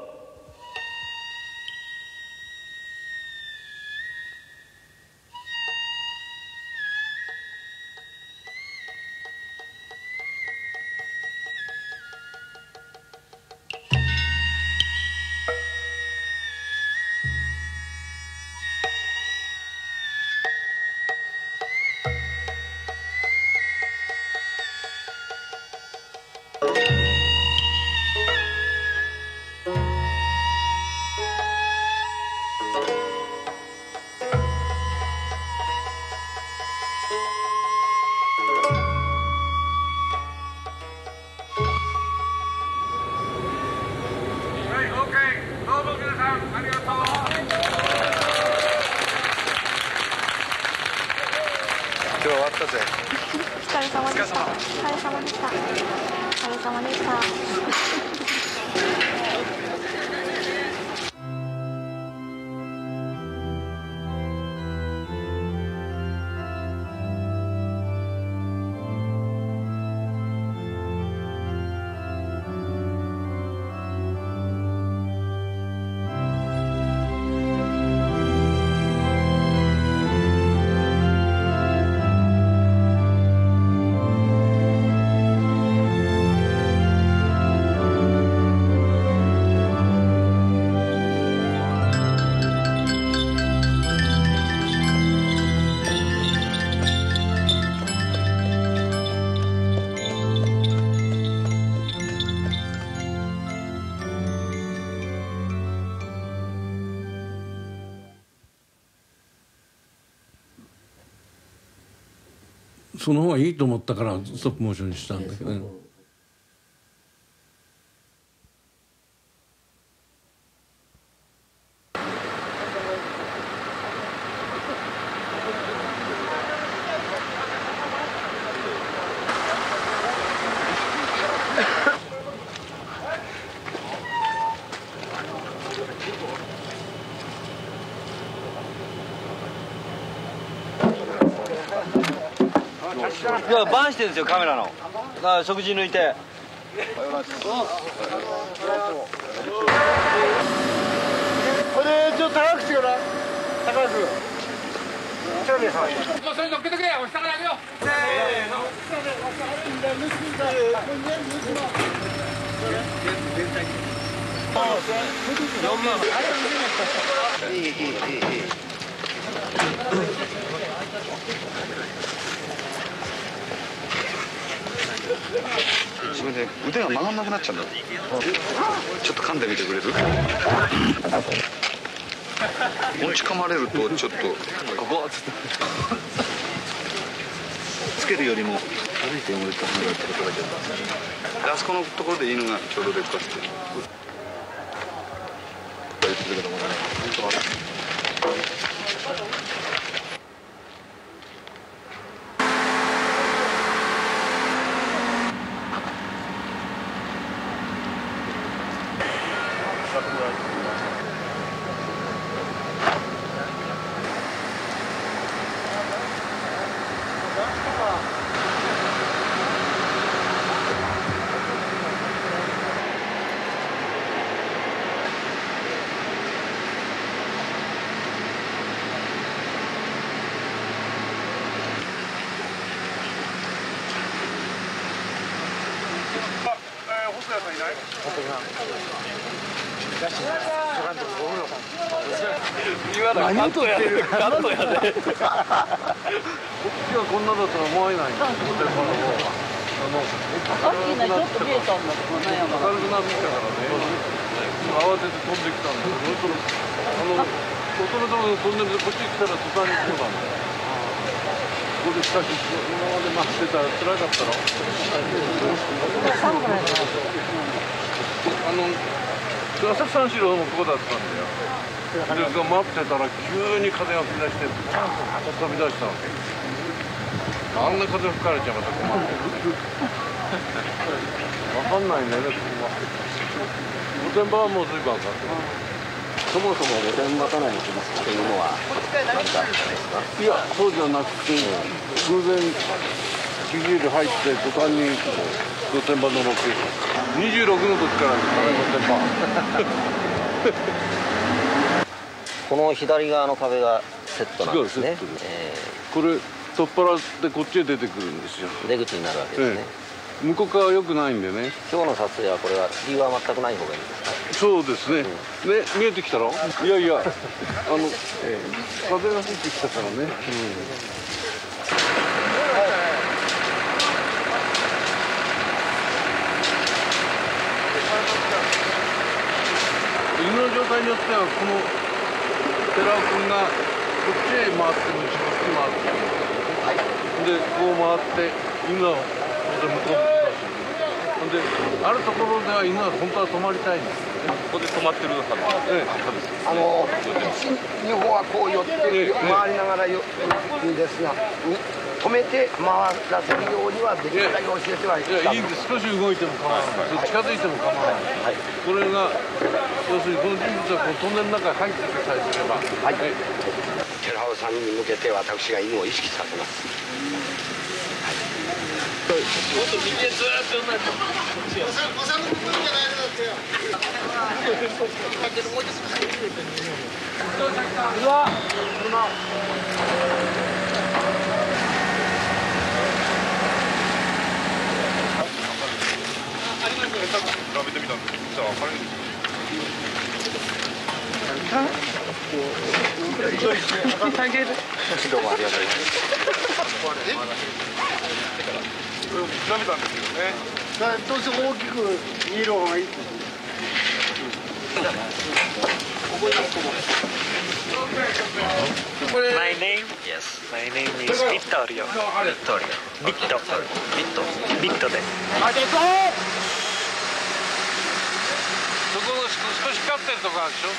今日終わったぜ。 お疲れ様でした。お疲れ様でした。お疲れ様でした。 その方がいいと思ったからストップモーションにしたんだけどね。 いやバンしてるんですよカメラの。だから食事抜いて。 これちょっと高くしてから高く。ちょいねはい。 それ乗っけてくれよ。下からあげよう。せーの。 それで腕が曲がんなくなっちゃうんだ。ちょっと噛んでみてくれる？持ち噛まれるとちょっとつけるよりも歩いて汚れた方がってことだけど、あそこのところで犬がちょうど劣化してる。言ってるけどもね、 カットやで。こっちがこんなだとは思えないんですよ。 さっきねちょっと見えたんだけどね。 明るくなってきたからね。慌てて飛んできたんだけど、その飛んでるこっち来たら途端にこうなんだよ。ここでしかし今まで待ってたら辛かったろ。寒くないかな。浅草四郎もここだったんだよ。で待ってたら急に風が吹き出してバーンと飛び出したわけ。あんな風吹かれちゃまた困る。分かんないんだよね、ここは。御殿場はもう随分分かってる。 そもそも御殿場棚に来ますっていうのは何かあったんですか？ いや、そうじゃなくて、偶然記事入って途端に御殿場のロケ26の時から御殿場。 この左側の壁がセットなんですね。 これ取っ払ってこっちへ出てくるんですよ。 出口になるわけですね。 向こう側は良くないんでね。 今日の撮影はこれは理由は全くない方がいいんですか？ そうですね。ね、見えてきたろ？いやいや、風が吹いてきたからね。犬の状態によってはこの寺尾君がこっちへ回ってもこっち回ってもでこう回って犬が向こう向きますほんであるところでは犬は本当は止まりたいんですよね。 ここで止まってるのかな。 日本はこう寄って回りながらいいんですが、止めて回らせるようにはできるだけ教えてはいけない。 いいんです。少し動いても構わない。近づいても構わない。これが要するにこの人物はこのトンネルの中に入ってさえすれば。 寺尾さんに向けて私が犬を意識させます。もっと右へずーっと寄んないと。おさんのところじゃないのだってよ。うわ。 調べてみたんですけど、分かるんですどうもありがとうございます。 これを調べたんですけどね。 どうしても大きく見える方がいい。 My name? Yes. My name is Vittorio. Vittorio. Vitto. Vitto. Vitto です。 そこの少し光ってるとこあるでしょ。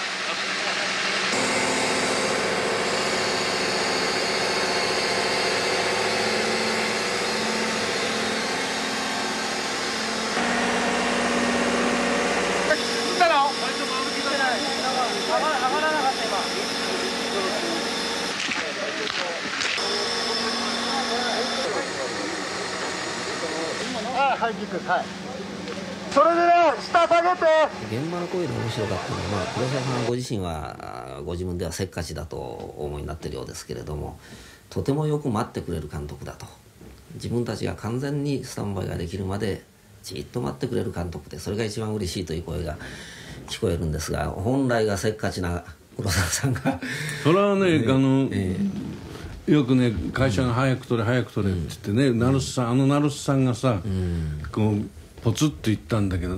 はい、それでね、下下げて。 現場の声で面白かったのは、黒沢さんご自身はご自分ではせっかちだとお思いになっているようですけれども、とてもよく待ってくれる監督だと。自分たちが完全にスタンバイができるまでじっと待ってくれる監督で、それが一番嬉しいという声が聞こえるんですが、本来がせっかちな黒沢さんがそれはね、よくね、会社が早く取れ早く取れって言ってね、成瀬さん、成瀬さんがさ、こうポツッと言ったんだけど、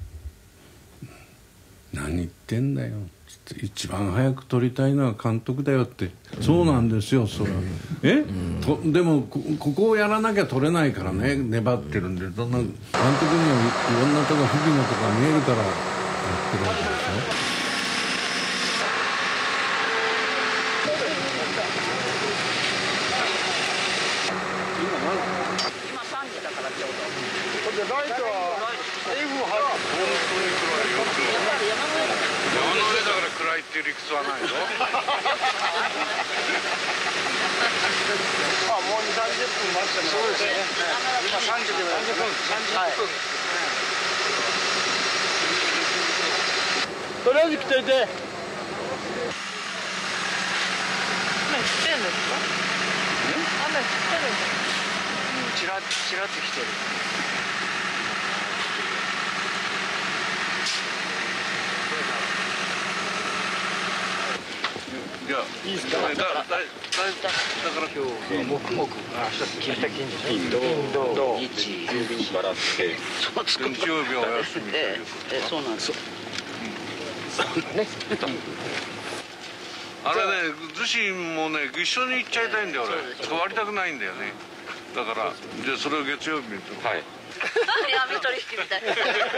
何言ってんだよって、一番早く取りたいのは監督だよって、そうなんですよ、それは。でもここをやらなきゃ取れないからね、粘ってるんで、そんな監督にはいろんなとこ不備のとこが見えるからやってるわけでしょ。 っていう理屈はないぞ。 もう2、30分待ってもらって。そうですね。今30分。はい。とりあえず来ていて。雨降ってんですか？雨降ってるんですか？ちらっと来てる。 いいですか。だから今日木木金金土日郵便払って日曜日はお休み。 そうなんです。 あれね、逗子もね一緒に行っちゃいたいんだよ俺。変わりたくないんだよね。だからじゃあそれを月曜日に。はい。 闇取引みたい。い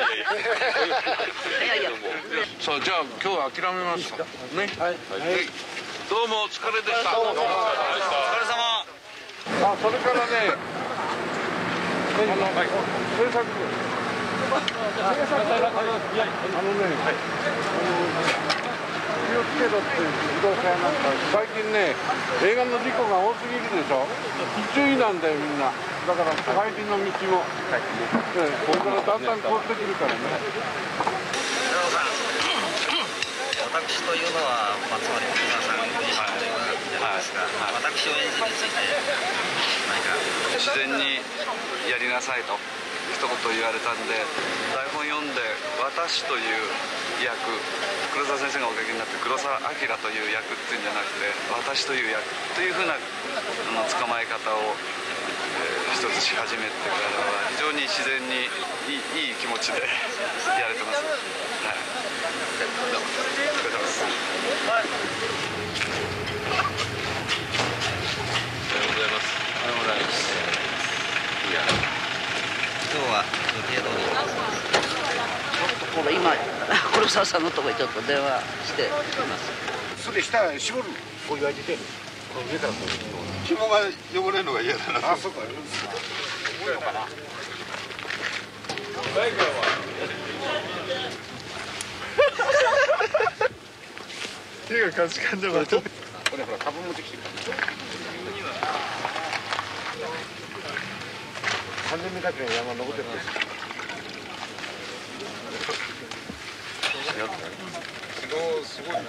やいや。 さあじゃあ今日は諦めますか。ね。はい。どうもお疲れでした。お疲れ様。あ、それからね、制作部。気をつけろっていう自動車なんか最近ね、映画の事故が多すぎるでしょ。不注意なんだよみんな。だから帰りの道も、これからだんだん凍ってくるからね。 私というのは、つまり福沢さんご自身ということじゃないですか、私を演じについて何か自然にやりなさいと一言言われたんで、台本読んで私という役、黒沢先生がお書きになって黒沢明という役っていうんじゃなくて私という役というふうな捕まえ方を一つし始めてからは非常に自然にいい気持ちでやれてます。はい。お疲れ様です。おはようございます。おはようございます。 今日は予定通り。 ちょっとこれ今黒沢さんのところにちょっと電話しています。 それ下絞るお湯が出てる。この上からこう紐が汚れるのが嫌だな。 あ、そうか。多いのかな。 手がかじかんでます。 俺ほら株持ってきてる。3000メーターくらい山登ってるんです。 すごいね。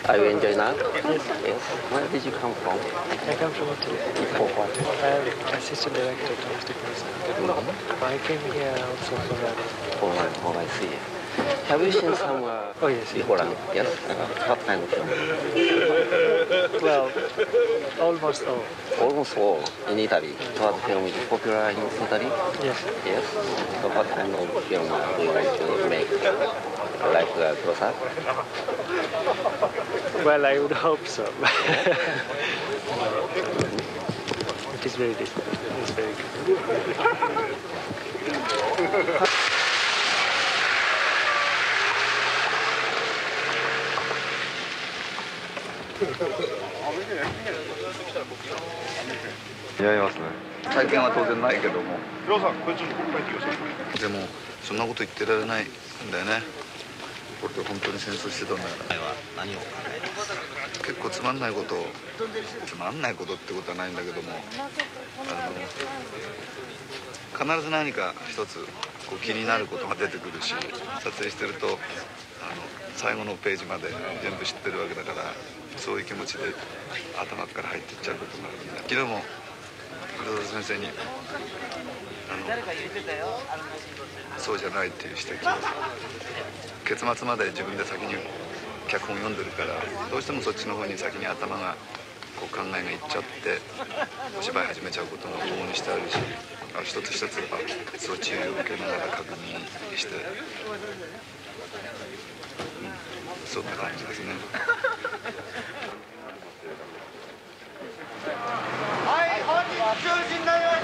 Are you enjoying now? Yes. Where did you come from? I come from Italy. For what? Assistant director, domestic minister. I came here also for that. Oh, I see. Have you seen some oh, yes. Beforehand? Yes. What kind of film? Well, almost all. Almost all in Italy. What film is popular in Italy? Yes. Yes. So what kind of film do you want to make? Like Kurosawa? Well, I would hope so. It is very difficult. It's very good. 似合いますね。体験は当然ないけども。でもそんなこと言ってられないんだよね。これで本当に戦争してたんだから。 何を考えます？ 結構つまんないことってことはないんだけども、必ず何か一つこう気になることが出てくるし、撮影してると最後のページまで全部知ってるわけだから、そういう気持ちで頭から入っていっちゃうことがあるんだ。昨日も黒田先生にそうじゃないっていう指摘を、結末まで自分で先に脚本読んでるから、どうしてもそっちの方に先に頭がこう考えがいっちゃってお芝居始めちゃうことも往々にしてあるし、一つ一つそう注意を受けながら確認して、そんな感じですね。 はい、本日中止になりました。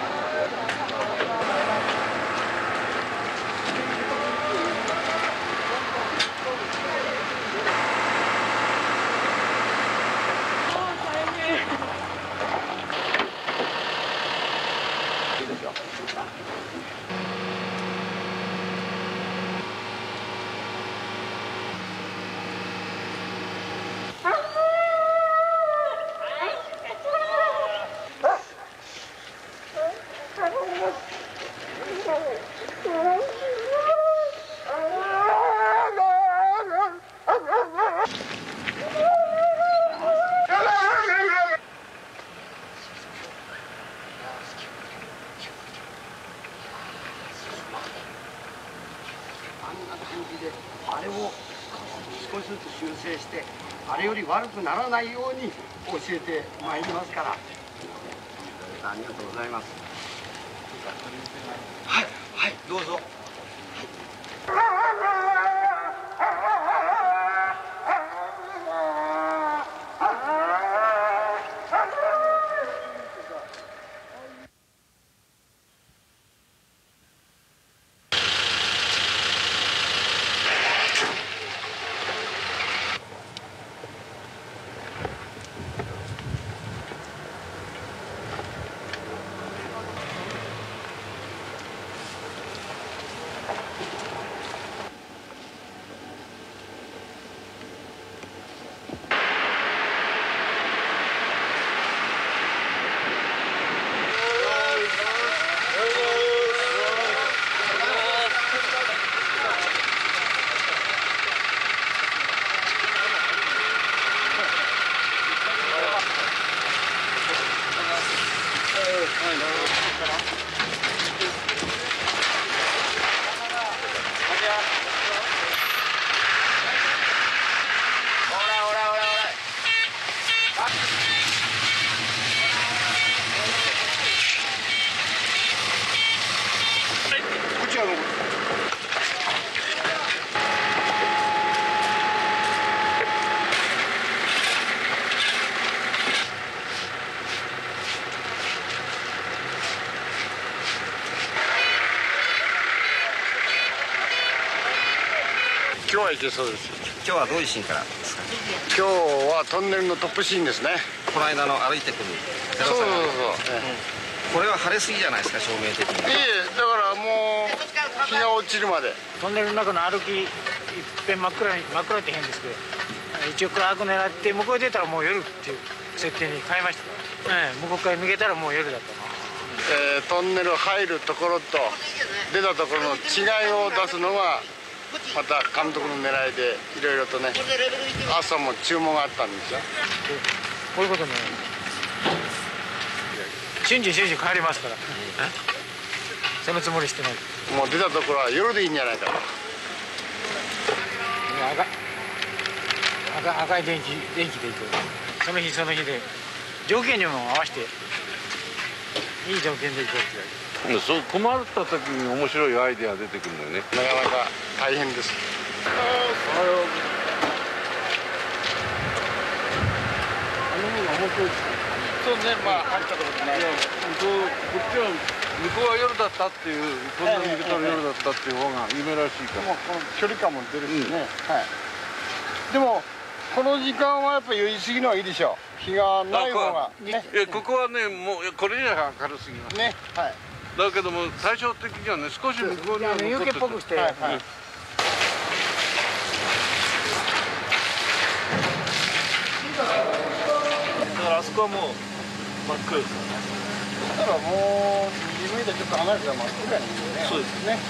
あれを少しずつ修正して、あれより悪くならないように教えてまいりますから。ありがとうございます。はい、はい、どうぞ。 今日は行けそうです。 今日はどういうシーンからですか？ 今日はトンネルのトップシーンですね。 この間の歩いてくる。 そう。 これは晴れすぎじゃないですか、照明的に。 いえ、だからもう日が落ちるまで。 トンネルの中の歩きいっぺん真っ暗って変ですけど、一応暗く狙って向こうへ出たらもう夜っていう設定に変えましたから、向こうから抜けたらもう夜だったな。 トンネル入るところと出たところの違いを出すのがまた監督の狙いでいろいろとね、朝も注文があったんですよ。 こういうことね、瞬時帰りますから、そのつもりしてない。 もう出たところは夜でいいんじゃないかと。 赤い電気で行く。その日で条件にも合わせていい条件で行こうって言われて。 そう困った時に面白いアイデア出てくるんだよね。 なかなか大変です。 そうね、まあ入ったところでね。こっちは向こうは夜だったっていう、こんなに見たら夜だったっていう方が夢らしいから。 この距離感も出るしね。はい。でもこの時間はやっぱ4時過ぎの方がいいでしょう。日がない方がね。 いやここはねもうこれには明るすぎます。 ね。はい。 だけども対照的にはね少し向こうには残ってて、 夕気っぽくして。はい。 だからあそこはもう真っ暗ですからね。 だからもう20メートルちょっと離れたら真っ暗やね。 そうですね。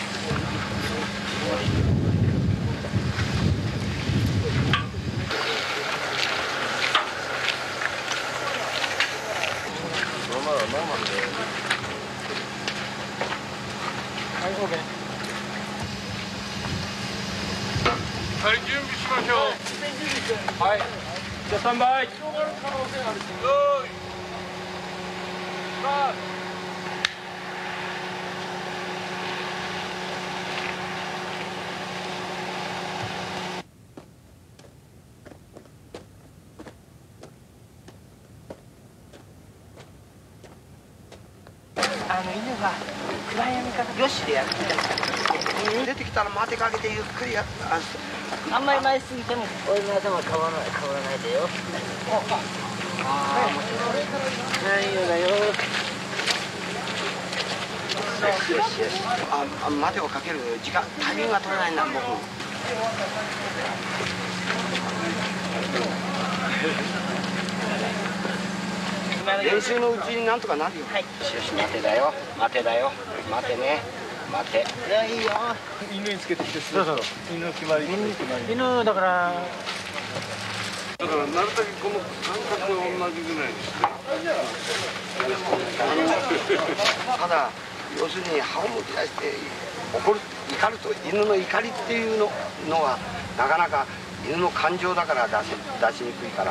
はい、準備しましょう。 はい。じゃあスタンバイ。 犬が暗闇からよしでやって出てきたら待てかけてゆっくりやあんまり前すぎても俺の頭変わらないでよ。何よだよ。よし待てをかける時間タイミングが取れないんだ僕。練習のうちになんとかなるよ。はい。よし待てだよ。待てね。待て。いやいいよ。 犬につけてきてそう犬の決まり。 犬だから。 なるだけこの感覚が同じぐらいにして。 ただ要するに歯をむき出して怒る怒ると犬の怒りっていうのはなかなか犬の感情だから出しにくいから。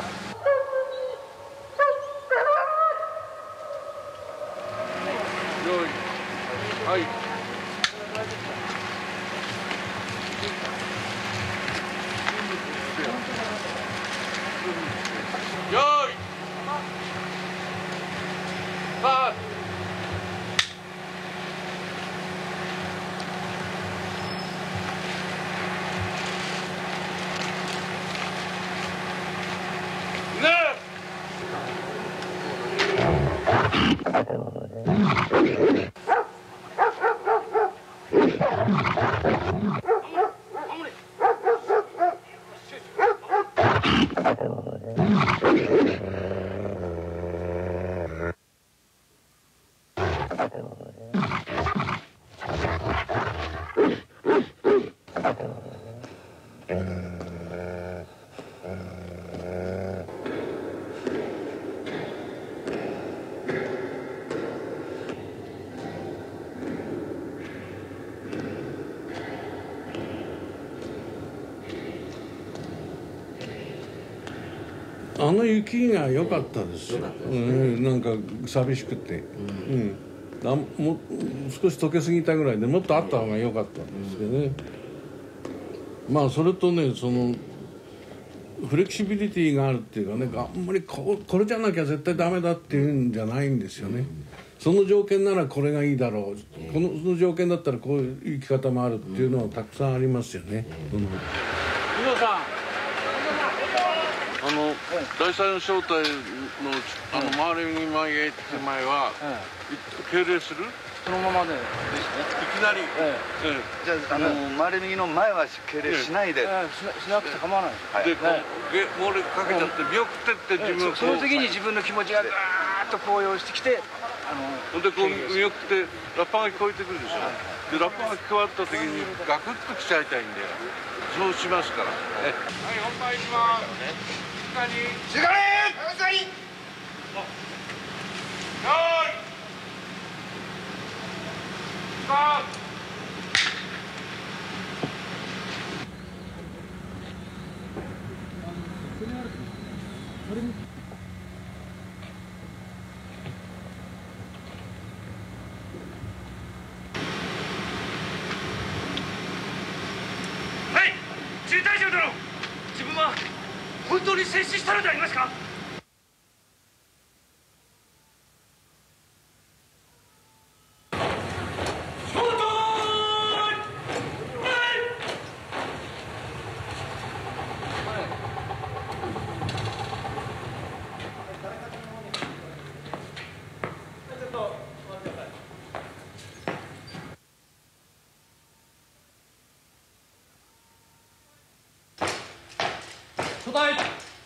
はい。よーい。パー。あの雪が良かったです。なんか寂しくて、もう少し溶けすぎたぐらいでもっとあった方が良かったんですけどね。まあそれとねそのフレキシビリティがあるっていうかねあんまりこれじゃなきゃ絶対ダメだっていうんじゃないんですよね。その条件ならこれがいいだろう、この条件だったらこういう生き方もあるっていうのはたくさんありますよね。 猪野さん。 第三小隊の回れ右前へ手前は敬礼する？ そのままでですね。 いきなり。 じゃあ回れ右の前は敬礼しないで。しなくて構わないです。 で、漏れかけちゃって見送ってって自分その時に自分の気持ちがガーッと高揚してきてほんでこう見送ってラッパが聞こえてくるでしょ。でラッパが聞こえた時にガクッと来ちゃいたいんで、そうしますから。はい、本番いきます。静かに。静かに。よーい。スタート。 中大将殿、自分は本当に戦死したのでありますか？ 初代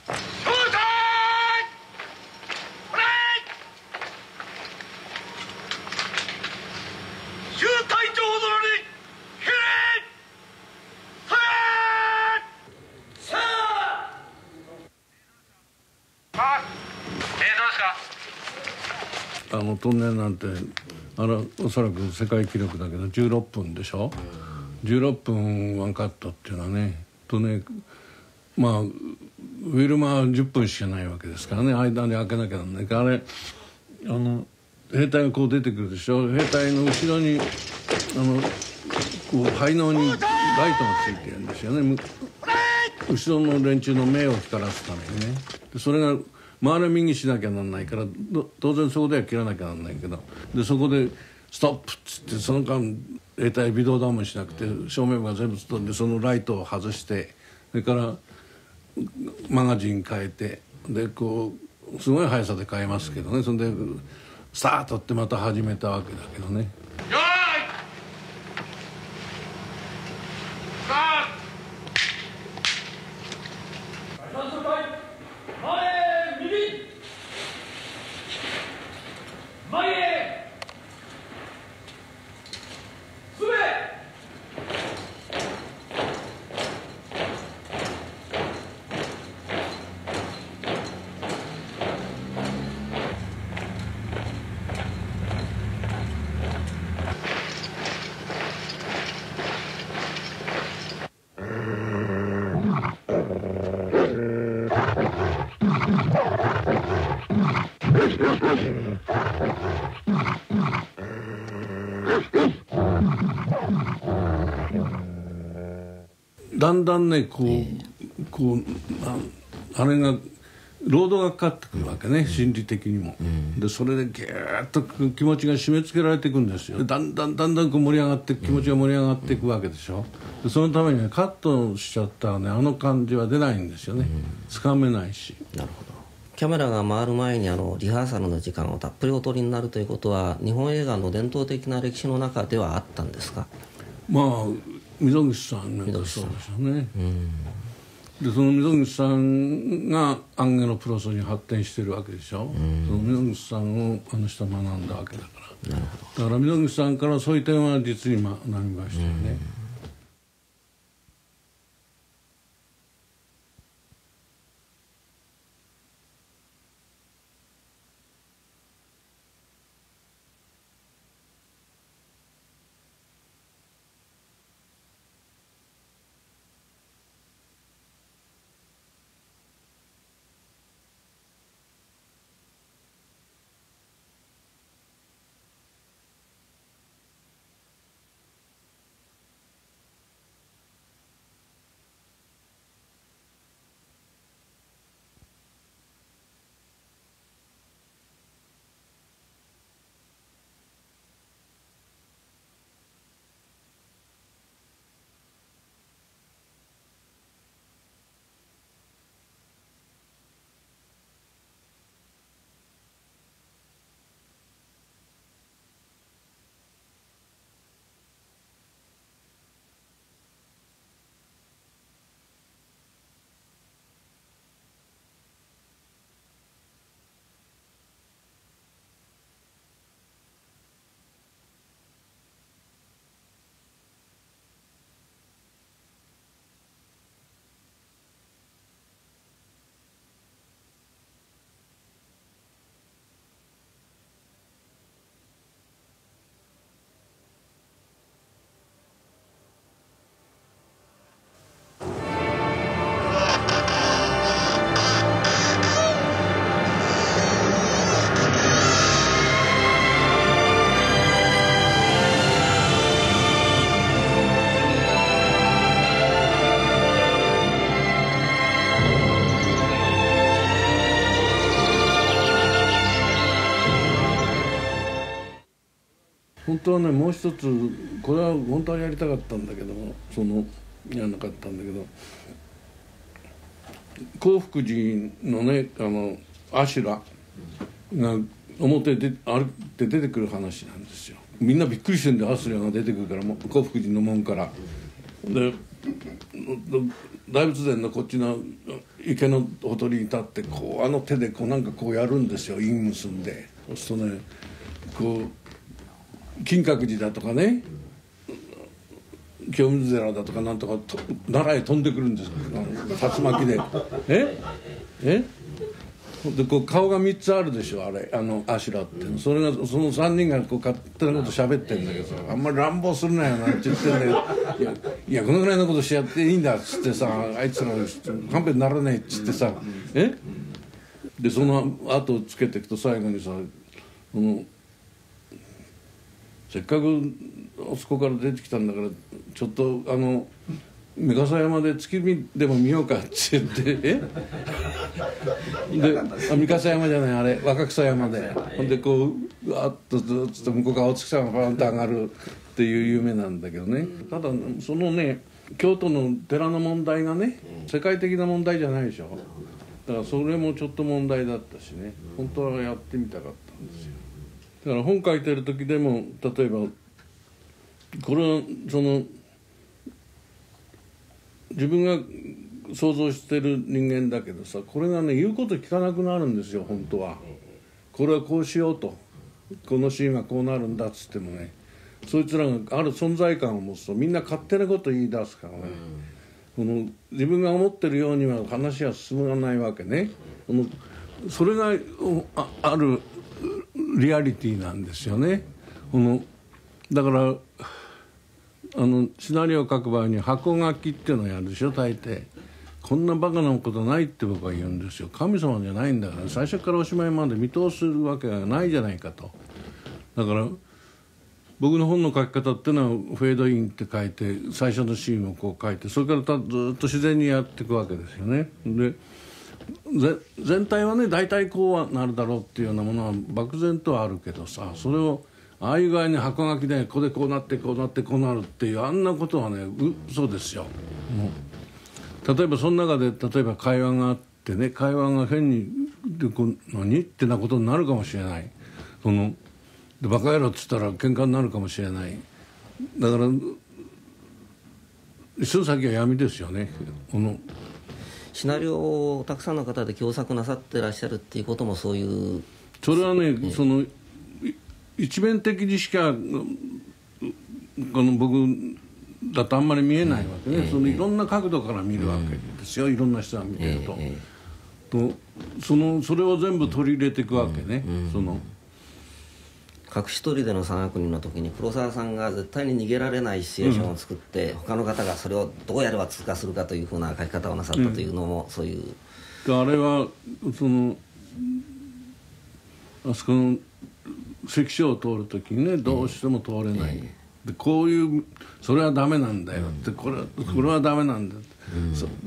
中隊長殿に敬礼。さあどうですか？ トンネルなんておそらく世界記録だけど16分でしょ。16分ワンカットっていうのはね、まあウィルマは10分しかないわけですからね、間に開けなきゃなんないから、あれ兵隊がこう出てくるでしょ。兵隊の後ろにこう背能にライトがついてるんですよね。後ろの連中の目を光らすためにね。でそれが回れ右しなきゃなんないから当然そこでは切らなきゃなんないけど、でそこでストップっつってその間兵隊微動だもしなくて正面が全部飛んでそのライトを外して、それからマガジン変えて、でこうすごい速さで変えますけどね。それでスタートってまた始めたわけだけどね。 よーいスタート。前右前へ進め。 だんだんねこうあれが労働がかかってくるわけね、心理的にも。でそれでギューッと気持ちが締め付けられていくんですよ。だんだんこう盛り上がって気持ちが盛り上がっていくわけでしょ。でそのためにねカットしちゃったらね感じは出ないんですよね。つかめないし。 なるほど。キャメラが回る前にリハーサルの時間をたっぷりお取りになるということは日本映画の伝統的な歴史の中ではあったんですか？ まあ溝口さんなんかそうですよね。でその溝口さんがアンゲロプロソに発展してるわけでしょ。その溝口さんをあの人は学んだわけだから。だから溝口さんからそういう点は実に学びましたよね。 本当はねもう一つこれは本当はやりたかったんだけどもやらなかったんだけど、興福寺のね阿修羅が表で歩いて出てくる話なんですよ。みんなびっくりしてんで阿修羅が出てくるから興福寺の門からで大仏殿のこっちの池のほとりに立ってこう手でこうなんかこうやるんですよ、印結んで。そうするとねこう金閣寺だとかね清水寺だとかなんとか奈良へ飛んでくるんですよ、竜巻で。でこう顔が3つあるでしょ、あれ阿修羅って。それがその3人がこう勝手なこと喋ってんだけどさ、あんまり乱暴するなよなんて言ってんだけどいやこのぐらいのことしやっていいんだっつってさ、あいつら勘弁ならねえっつってさでその後をつけていくと最後にさせっかくあそこから出てきたんだからちょっと三笠山で月見でも見ようかって言ってで三笠山じゃないあれ若草山でほんでこうわっとずっと向こうからお月さんがパンと上がるっていう夢なんだけどね。ただそのね京都の寺の問題がね世界的な問題じゃないでしょ。だからそれもちょっと問題だったしね、本当はやってみたかったんですよ。だから本書いてる時でも例えばこれは自分が想像してる人間だけどさ、これがね言うこと聞かなくなるんですよ本当は。これはこうしようと、このシーンはこうなるんだっつってもね、そいつらがある存在感を持つとみんな勝手なこと言い出すからね、自分が思ってるようには話は進まないわけね。それがあるリアリティなんですよね。だからシナリオを書く場合に箱書きっていうのをやるでしょ大抵。こんなバカなことないって僕は言うんですよ。神様じゃないんだから最初からおしまいまで見通すわけがないじゃないかと。だから僕の本の書き方っていうのはフェードインって書いて最初のシーンをこう書いてそれからずっと自然にやっていくわけですよね。で全体はね大体こうはなるだろうっていうようなものは漠然とはあるけどさ、それをああいう具合に箱書きでここでこうなってこうなってこうなるっていうあんなことはね嘘ですよ。例えばその中で例えば会話があってね、会話が変に何ってなことになるかもしれない。でバカ野郎っつったら喧嘩になるかもしれない。だから一寸先は闇ですよね。 シナリオをたくさんの方で共作なさってらっしゃるっていうこともそういう。 それはね一面的にしか僕だとあんまり見えないわけね。いろんな角度から見るわけですよ、いろんな人が見てると。それを全部取り入れていくわけね。 隠し撮りでの三悪人の時に黒沢さんが絶対に逃げられないシチュエーションを作って、他の方がそれをどうやれば通過するかというふうな書き方をなさったというのもそういう。 あれはあそこの関所を通る時にねどうしても通れない、でこういうそれはダメなんだよって、これはダメなんだって、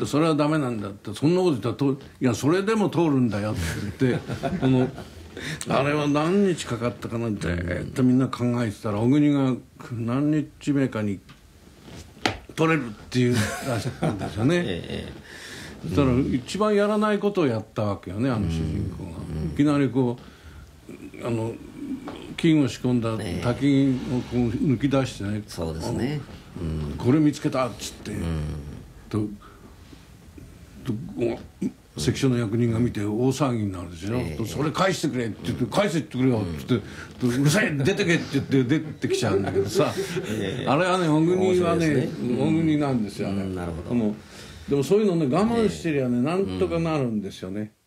それはダメなんだって、そんなこと言ったらいやそれでも通るんだよって言ってあれは何日かかったかなってみんな考えてたら小国が何日目かに取れるっていうらしいんですよね。そしたら一番やらないことをやったわけよね、主人公が。いきなりこう金を仕込んだ滝をこう抜き出してね、 そうですね、 これ見つけたっつって、関所の役人が見て大騒ぎになるでしょ、それ返してくれって言って返してってくれよって言って、うるさい出てけって言って出てきちゃうんだけどさ、あれはね小国はね小国なんですよね。 なるほど。 でもそういうのね我慢してりゃねなんとかなるんですよね。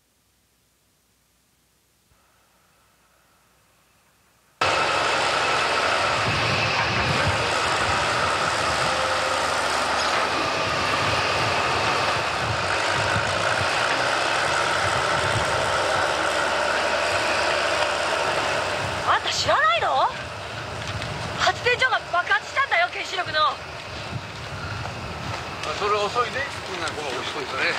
知らないの？発電所が爆発したんだよ、原子力の。 それ遅いね、みんなこう遅いとね。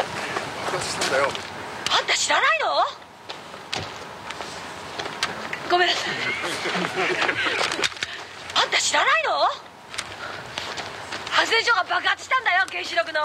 爆発したんだよ。 あんた知らないの？ ごめんなさい。あんた知らないの？発電所が爆発したんだよ、原子力の。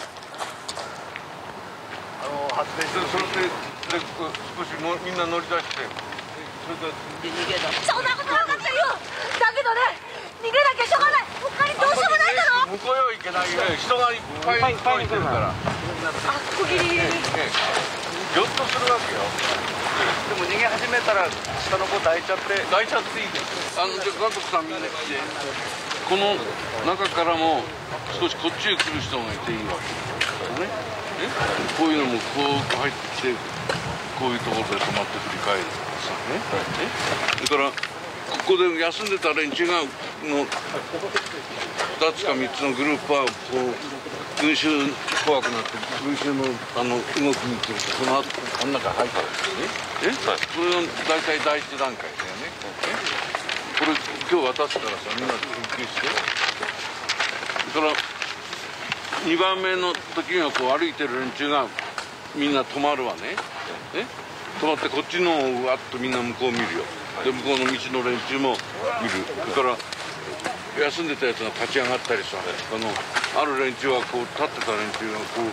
発電所それで少しみんな乗り出して、それで逃げた。そんなことなかったよ。だけどね、逃げなきゃしょうがない。他にどうしようもないだろ。 向こうへ行けないね。人がいっぱい来てるから。 あ、ここギリギリ。 ぎょっとするわけよ。でも逃げ始めたら下の子抱いちゃっていいです。じゃあ家族さんみんな来て、この中からも少しこっちへ来る人がいていいわけね。こういうのもこう入ってきて、こういうところで止まって振り返るとかさね。だからここで休んでた連中がの2つか3つのグループはこう群衆怖くなって群衆の動きに来るとその後あん中入ったんですよね。それが大体第一段階だよね。これ今日渡すからさ、みんな研究して。だから2番目の時にはこう歩いてる連中がみんな止まるわね。止まってこっちの方をわっとみんな向こう見るよ。で向こうの道の連中も見る。それから休んでたやつが立ち上がったりさ、ある連中はこう立ってた連中がこ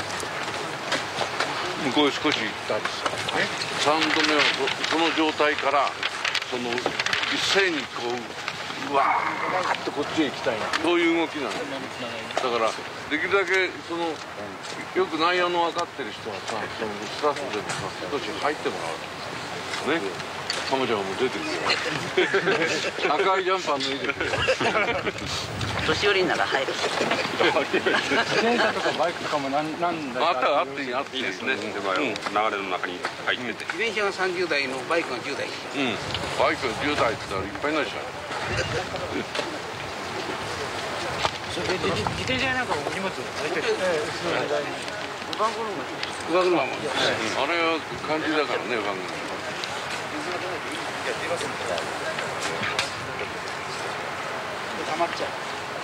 う向こうへ少し行ったりさ、3度目はその状態から一斉にこうわーっとこっちへ行きたいな、そういう動きなんだよ。だからできるだけよく内容の分かってる人はさ、スタッフでもさ少し入ってもらうね。彼女はもう出てくるよ。赤いジャンパー脱いでるよ。 年寄りなら入る。 自転車とかバイクとかも何台かあっていいですね。 流れの中に入ってて。 自転車が30台のバイクが10台。 バイクが10台って言ったらいっぱいになっちゃう。 自転車なんかも荷物大体ワゴン車。 あれは感じだからね、ワゴン車。 溜まっちゃう。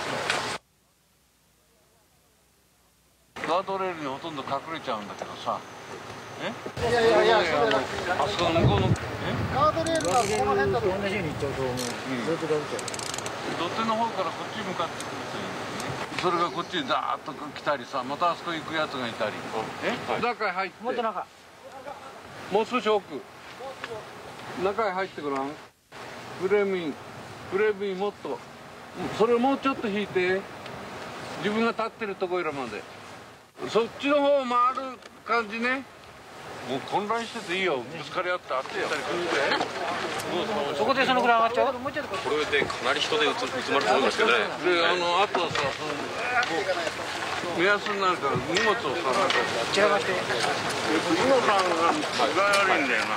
ガードレールにほとんど隠れちゃうんだけどさ。 いやあそこの向こうのガードレールがこの辺だと同じように行っちゃうとずっとダメちゃう。 土手の方からこっちに向かってくるといいんですね。それがこっちにザーッと来たりさ、またあそこ行くやつがいたり。中へ入って。 もっと中。 もう少し奥。中へ入ってごらん。フレームインもっと。それをもうちょっと引いて。自分が立ってるところまで。そっちの方を回る感じね。もう混乱してていいよ。ぶつかり合ってあってやったりするんで。 そこでそのぐらい上がっちゃう。 これでかなり人で埋まると思いますけどね。 であとはさ目安になるから荷物をさなんか散らかして。 今さんが具合悪いんだよな。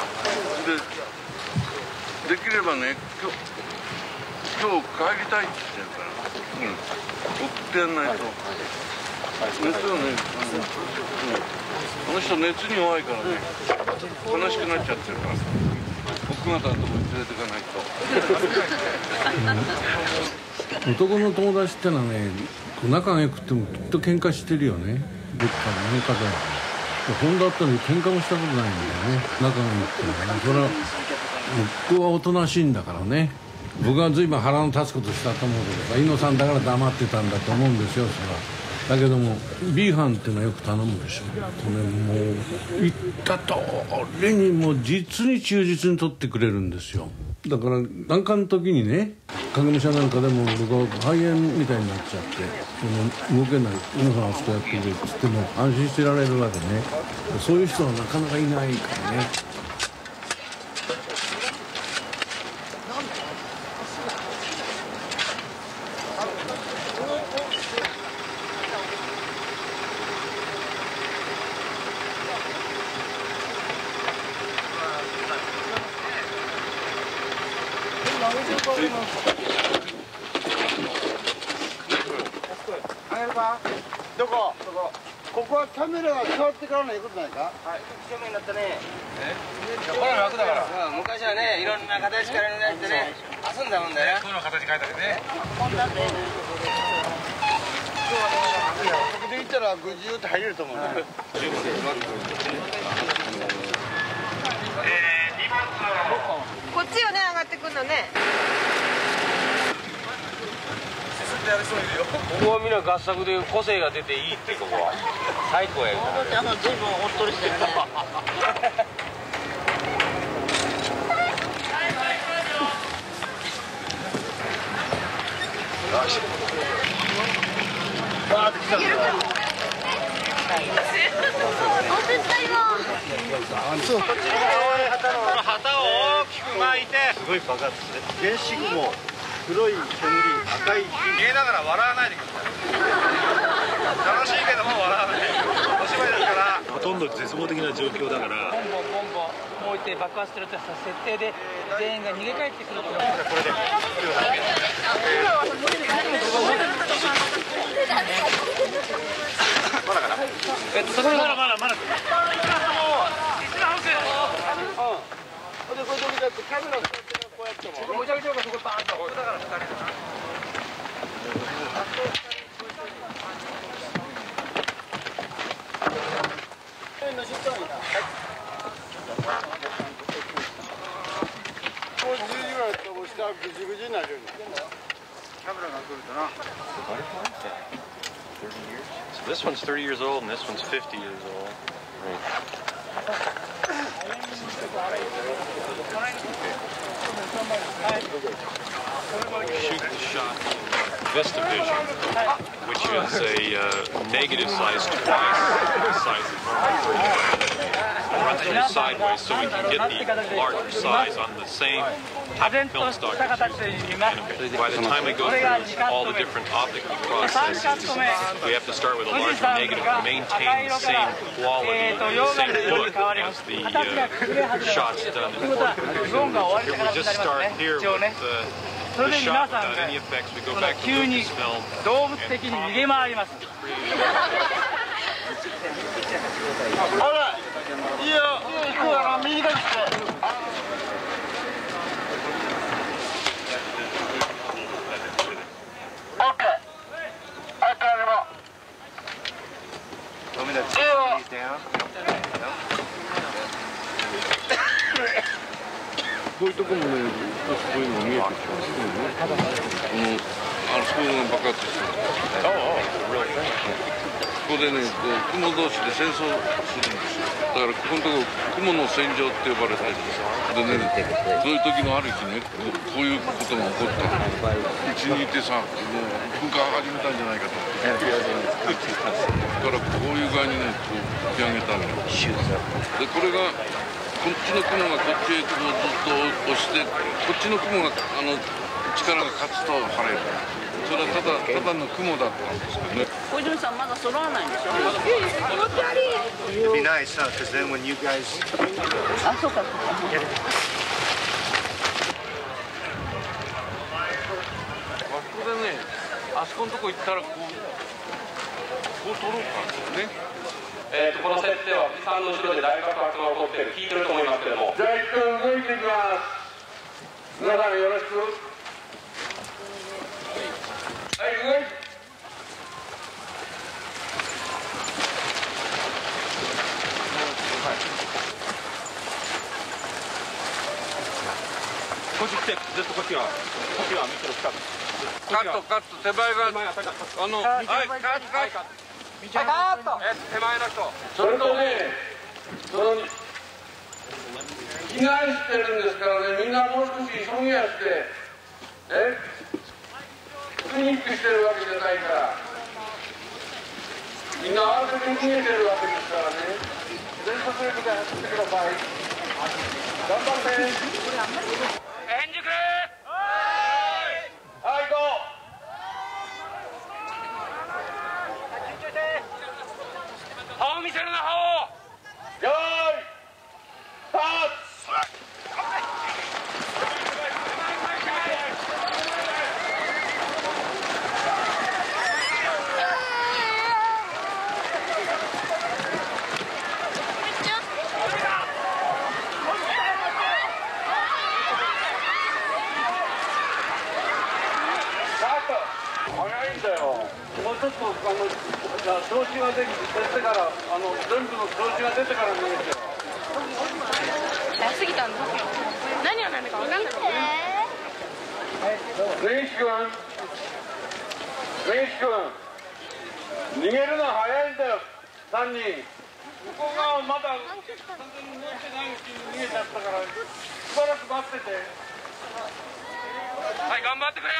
できればね今日帰りたいって言ってるから、送ってやんないと。熱をね、あの人熱に弱いからね、悲しくなっちゃってるから、奥方のところに連れていかないと。 男の友達ってのはね、仲が良くてもきっと喧嘩してるよね、どっかの中で。本田だったのに喧嘩もしたことないんだよね、仲が良くてもね。それは僕はおとなしいんだからね。僕は随分腹の立つことしたと思うけどさ、猪野さんだから黙ってたんだと思うんですよ、それは。だけども B 班っていうのはよく頼むでしょ。これもう言った通りにもう実に忠実に取ってくれるんですよ。だからなんかの時にね、影武者なんかでも僕は肺炎みたいになっちゃって動けない、猪野さんあそこやってくれっつっても安心してられるわけね。そういう人はなかなかいないからね。 どこ？ここはカメラが変わってからのいうことないか？ はい、一丁目になったね。これ楽だから。昔はね、いろんな形から塗られてね、遊んだもんだよ。 この形変えたりね。 ここで行ったら50って入れると思う。 こっちだね。 ここはみんな合作で個性が出ていいってここは最高やよ。 随分おっとりしてるね。 バーって来たんだよ。 お手伝いも。 そう。 旗を大きく巻いて。 すごい爆発して。原子雲、黒い煙、赤い火。 見えながら笑わないでください。楽しいけども笑わない。お芝居だから。 ほとんど絶望的な状況だから。 ボンボンボンボン置いて爆発するとした設定で全員が逃げ帰ってくる。これで。 まだかな。そこまだ。 でこれでキャメラこうやっても。 もちゃくちゃそこバーンと。だから2人かな。 もう10時ぐらいだったらもう下ぐじぐじになるように。キャメラが来るとな。 So this one's 30 years old and this one's 50 years old. Shoot the shot Vista Vision, which is a negative size twice the size of normal. Runs through sideways so we can get the larger size on the same film stock. By the time we go through all the different optical processes, we have to start with a larger negative to maintain the same quality, the same look as the shots done in portrait. Here we just start here with the shot without any effects. We go back to Lucasfilm. 動物的に逃げ回ります。 ほら、いいよ、行くわな、右だって。 こういうとこもね、そういうの見えてきますね。そこが爆発してる。ここでね、雲同士で戦争するんですよ。だからここのところ雲の戦場って呼ばれてるんですよ。でね、そういう時のある日ね、こういうことが起こったの。うちにいてさ、噴火始めたんじゃないかと思って。だからこういう具合にね、こう吹き上げたのよ。でこれがこっちの雲がこっちへずっと押して、こっちの雲が力が勝つと晴れる。それはただの雲だったんですけどね。 小泉さんまだ揃わないんでしょ。 It'd be nice, huh? Because then when you guys. あ、そうか。 ここでね、あそこのとこ行ったらこう撮ろうかね。 この設定は富士山の後ろで大爆発が起こってる、聞いてると思いますけども。 じゃあ一旦動いていきます。皆さんよろしく。はい、動いて。 こっち来て、ずっとこっちは見てる近く。 カット、手前が、はい、カット。 手前の人。 それとね、避難してるんですからね、みんなもう少し急ぎやして、ピクニックしてるわけじゃないから、みんな慌てて逃げてるわけですからね、全速力で走ってください。頑張って。 返事くれ。 はい、行こう。 歯を見せるな、歯を。 よーい、スタート。 早いんだよ。もうちょっと調子が出てから、全部の調子が出てから逃げてよ。 早すぎたんだ。何をなんだか分かんない。 逃げるの早いんだよ、3人。向こう側まだ完全に動いてないうちに逃げちゃったから、しばらく待ってて。 はい、頑張ってくれよ。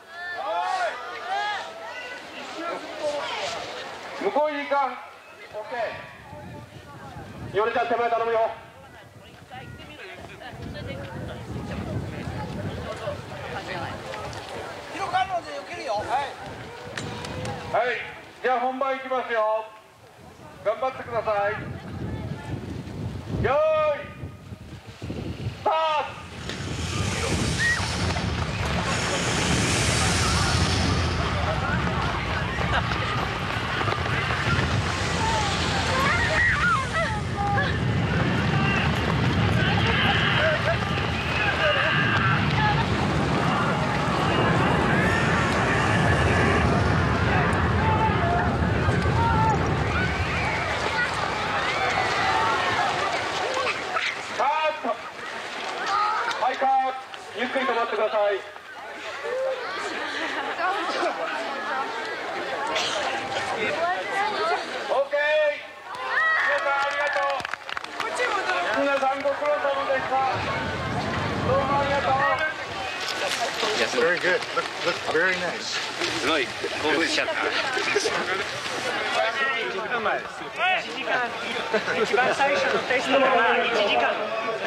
向こうにいいか。オッケー。ヨネちゃん手前頼むよ。 広くあるので避けるよ。はい。 はい、じゃあ本番いきますよ。頑張ってください。よーい、スタート。ゆっくり止まってください。OK。皆さんありがとう。皆さんご苦労様でした。どうもありがとう。 Yes, very good. Look very nice. すごい興奮しちゃった。 一番最初のテストは1時間。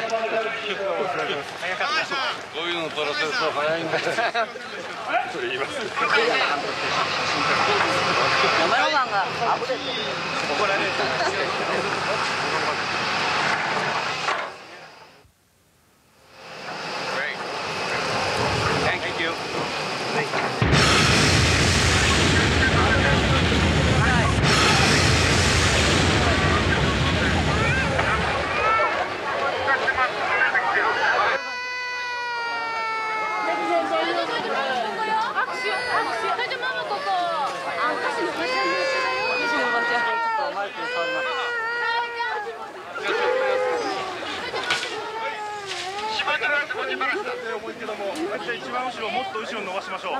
こういうの撮らせると早いんだよ。それ言います。 カメラマンがあぶれて怒られる。 Thank you. 一番後ろ、もっと後ろに伸ばしましょう。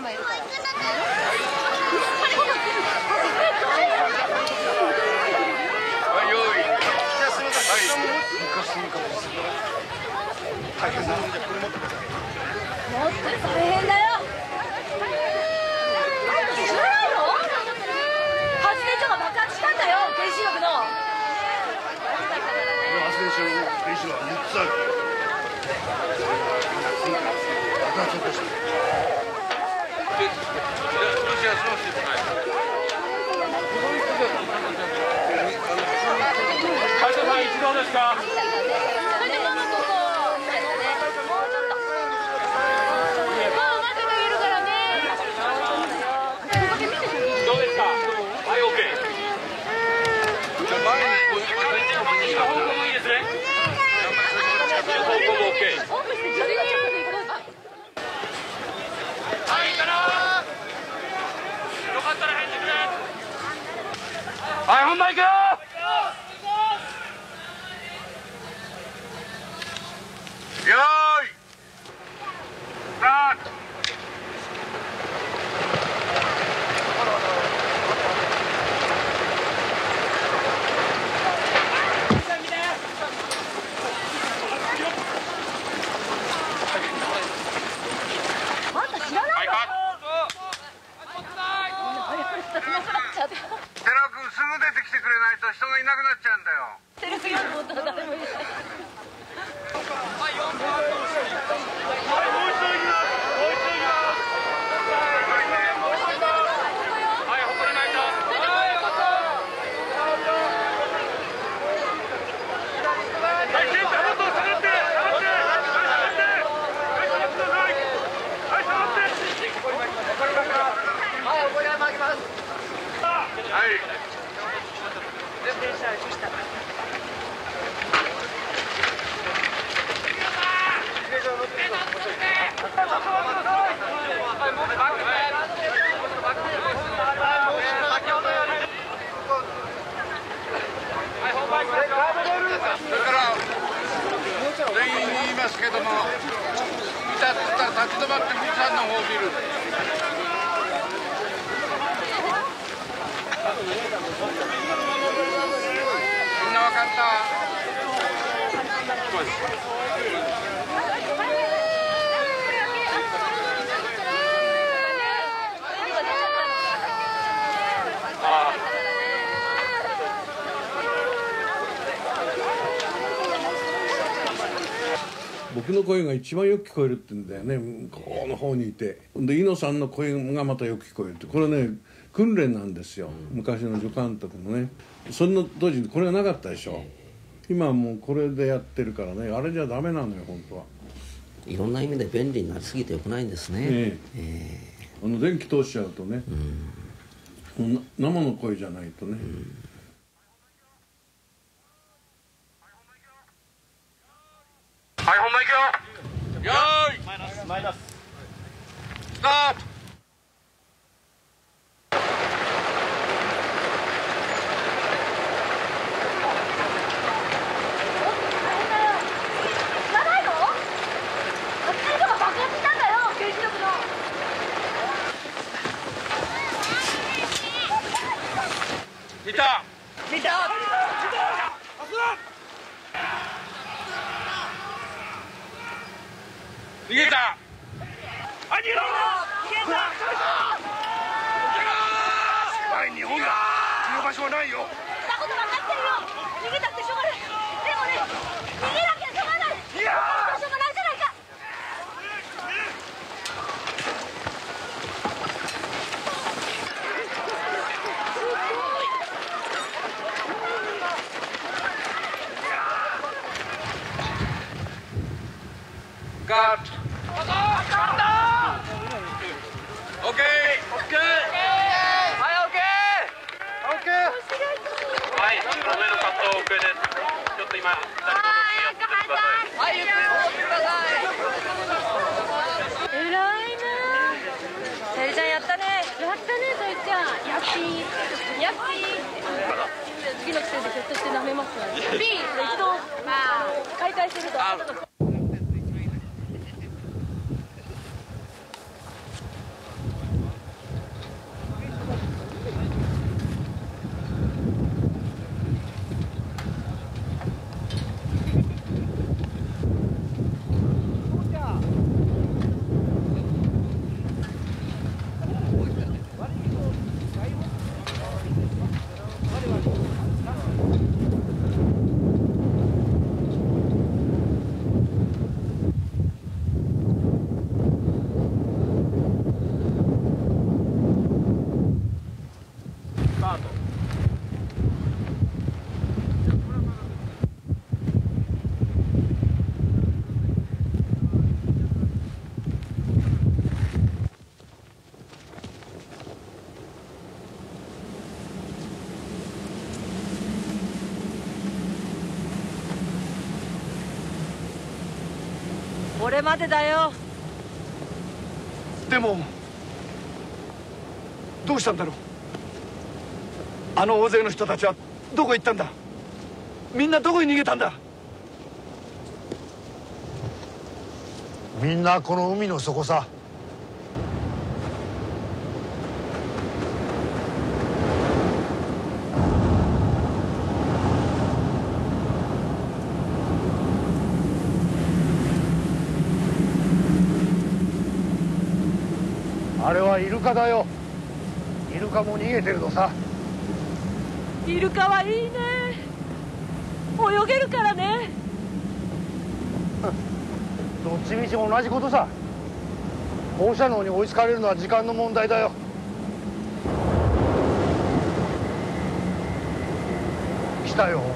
大変だよ。発電所が爆発したんだよ、原子力の。 発電所の原子は3つある。爆発起こした。 会社さん一度ですか。 はい、本番いくよ。 よーい、スタート。 あんた知らないの？ 寺君すぐ出てきてくれないとったら立ち止まって富士山の方を見る。みんな分かった？ 僕の声が一番よく聞こえるって言うんだよね、向こうの方にいて。で猪野さんの声がまたよく聞こえるって、これね訓練なんですよ、昔の助監督のね。その当時これがなかったでしょ。今はもうこれでやってるからね、あれじゃダメなのよ本当は。 いろんな意味で便利になりすぎてよくないんですね。 電気通しちゃうとね、生の声じゃないとね。 はい、本番いくよ。よーい。マイナス。スタート。 知らないの？発電所が爆発したんだよ、原子力の。 見た。 見た。 逃げた。 逃げた。 前に日本がこの場所はないよ。 そんなこと分かってるよ。逃げたってしょうがない。でもね、逃げなきゃしょうがない。いやー、しょうがないじゃないか。 ガット。オッケー。オッケー。はい、オッケー。オッケー。 はい、上のカット OK です。ちょっと今、 はい、ゆっくり戻ってください。偉いね。さゆりちゃんやったね。やったね、さゆりちゃん。ヤッピー。ヤッピー。次の季節でひょっとして舐めますわね。ヤッピー。一度、まあ、開会すると。これまでだよ。 でもどうしたんだろう。あの大勢の人たちはどこ行ったんだ。みんなどこに逃げたんだ。 みんなこの海の底さ。あれはイルカだよ。イルカも逃げてるのさ。 イルカはいいね。泳げるからね。 どっちみち同じことさ。放射能に追いつかれるのは時間の問題だよ。来たよ。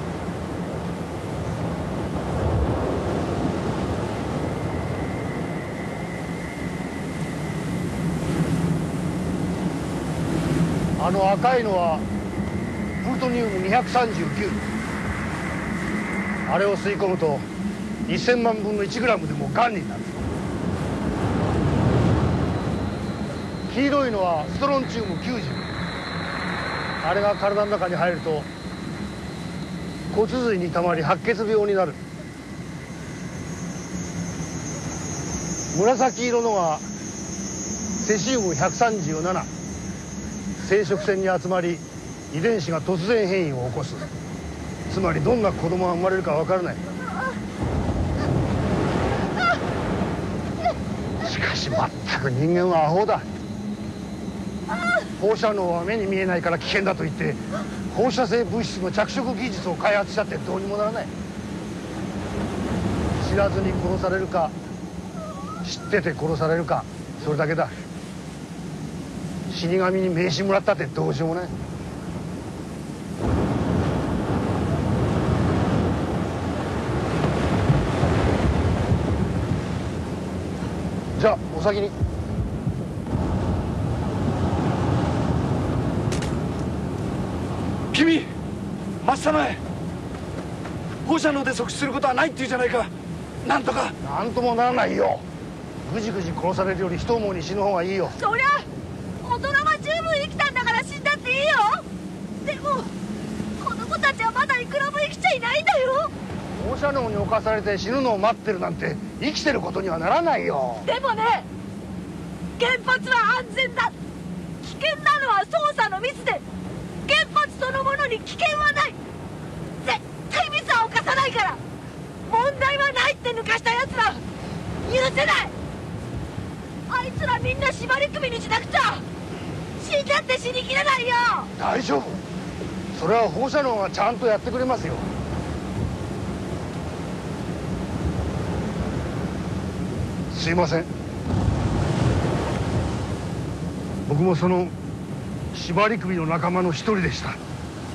あの赤いのはプルトニウム239。あれを吸い込むと1000万分の1グラムでもがんになる。黄色いのはストロンチウム90。あれが体の中に入ると骨髄にたまり白血病になる。 紫色のはセシウム137、生殖腺に集まり遺伝子が突然変異を起こす。つまりどんな子供が生まれるか分からない。しかしまったく人間はアホだ。放射能は目に見えないから危険だと言って放射性物質の着色技術を開発したってどうにもならない。知らずに殺されるか知ってて殺されるか、それだけだ。死神に名刺もらったってどうしようもない。じゃあお先に。 君、松様へ。放射能で即死することはないって言うじゃないか。なんとか。 なんともならないよ。ぐじぐじ殺されるより一思いに死ぬ方がいいよ。 そりゃ大人は十分生きたんだから死んだっていいよ。でもこの子たちはまだいくらも生きちゃいないんだよ。 放射能に侵されて死ぬのを待ってるなんて生きてることにはならないよ。 でもね、原発は安全だ。危険なのは操作のミスで、原発そのものに危険はない。絶対ミスは犯さないから。問題はないって抜かしたやつは許せない。あいつらみんな縛り首にしなくちゃ死んだって死にきれないよ。 大丈夫、それは放射能がちゃんとやってくれますよ。すいません、僕もその縛り首の仲間の一人でした。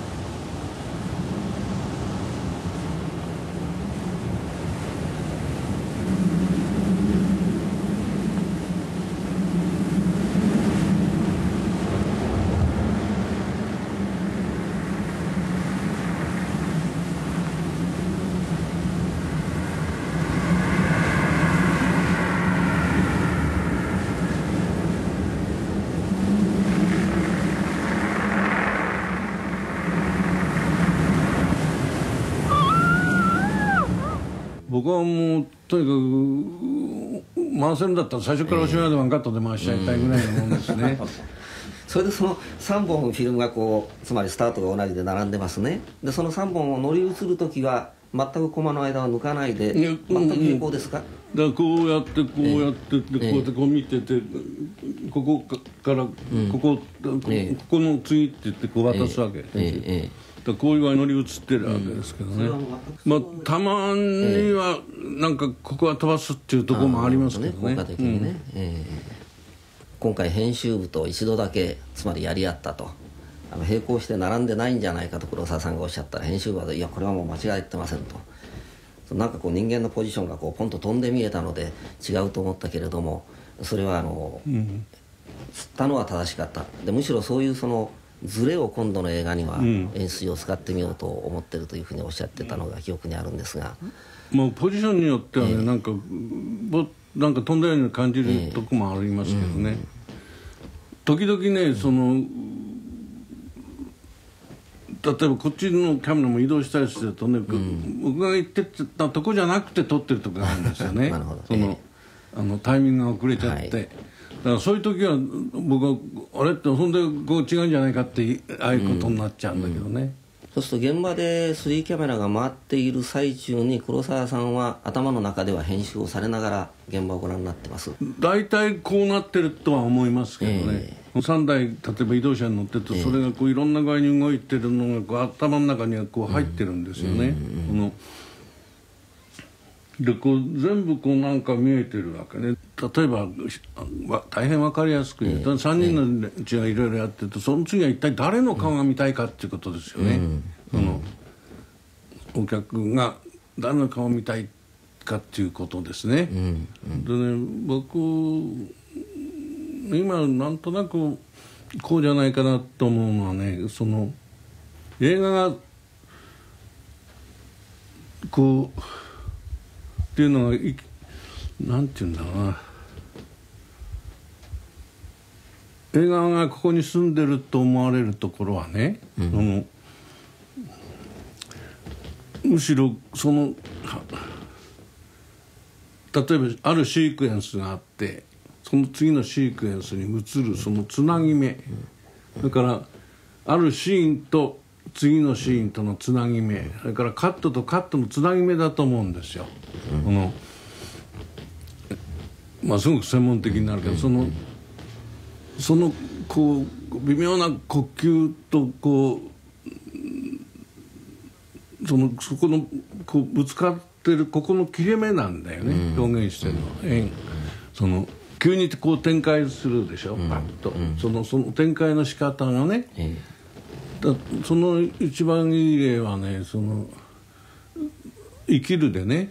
僕はもうとにかく回せるんだったら最初からおしまいまでワンカットで回しちゃいたいぐらいのもんですね。 それでその3本フィルムがこうつまりスタートが同じで並んでますね。でその3本を乗り移る時は全くコマの間を抜かないで全く平行ですか？ だからこうやってこうやってこうやってこう見ててここからここの次って言ってこう渡すわけ。こういう具合に乗り移ってるわけですけどね、まあたまにはなんかここは飛ばすっていうところもありますけどね、 効果的にね、今回編集部と一度だけつまりやり合ったと、並行して並んでないんじゃないかと黒沢さんがおっしゃったら、編集部は「いやこれはもう間違えてません」と。なんかこう人間のポジションがこうポンと飛んで見えたので違うと思ったけれども、それは釣ったのは正しかった。でむしろそういうそのズレを今度の映画には演出を使ってみようと思ってるというふうにおっしゃってたのが記憶にあるんですが、 もうポジションによってはね、なんか飛んだように感じるとこもありますけどね、時々ねその例えばこっちのカメラも移動したりするとね、僕が行ってたとこじゃなくて撮ってるとこがあるんですよね。そのタイミングが遅れちゃって、だからそういう時は僕はあれってそんでこう違うんじゃないかってああいうことになっちゃうんだけどね、 そうすると現場で3キャメラが回っている最中に黒沢さんは頭の中では編集をされながら現場をご覧になってます。 大体こうなってるとは思いますけどね、3台例えば移動車に乗ってるとそれがこういろんな具合に動いてるのがこう頭の中にはこう入ってるんですよね。でこう全部こうなんか見えてるわけね。例えば大変分かりやすく言うと、3人のうちがいろいろやってるとその次は一体誰の顔が見たいかっていうことですよね。お客が誰の顔を見たいかっていうことですね。でね僕今なんとなくこうじゃないかなと思うのはね、その映画がこうっていうのはなんていうんだろうな、映画がここに住んでると思われるところはね、むしろその例えばあるシークエンスがあってその次のシークエンスに移るそのつなぎ目、だからあるシーンと次のシーンとのつなぎ目、それからカットとカットのつなぎ目だと思うんですよ。このすごく専門的になるけど、そのこう微妙な呼吸とこうそこのこうぶつかってるここの切れ目なんだよね、表現してるの。その急にこう展開するでしょ、パッと、その展開の仕方がね、その一番いい例はね、その生きるでね、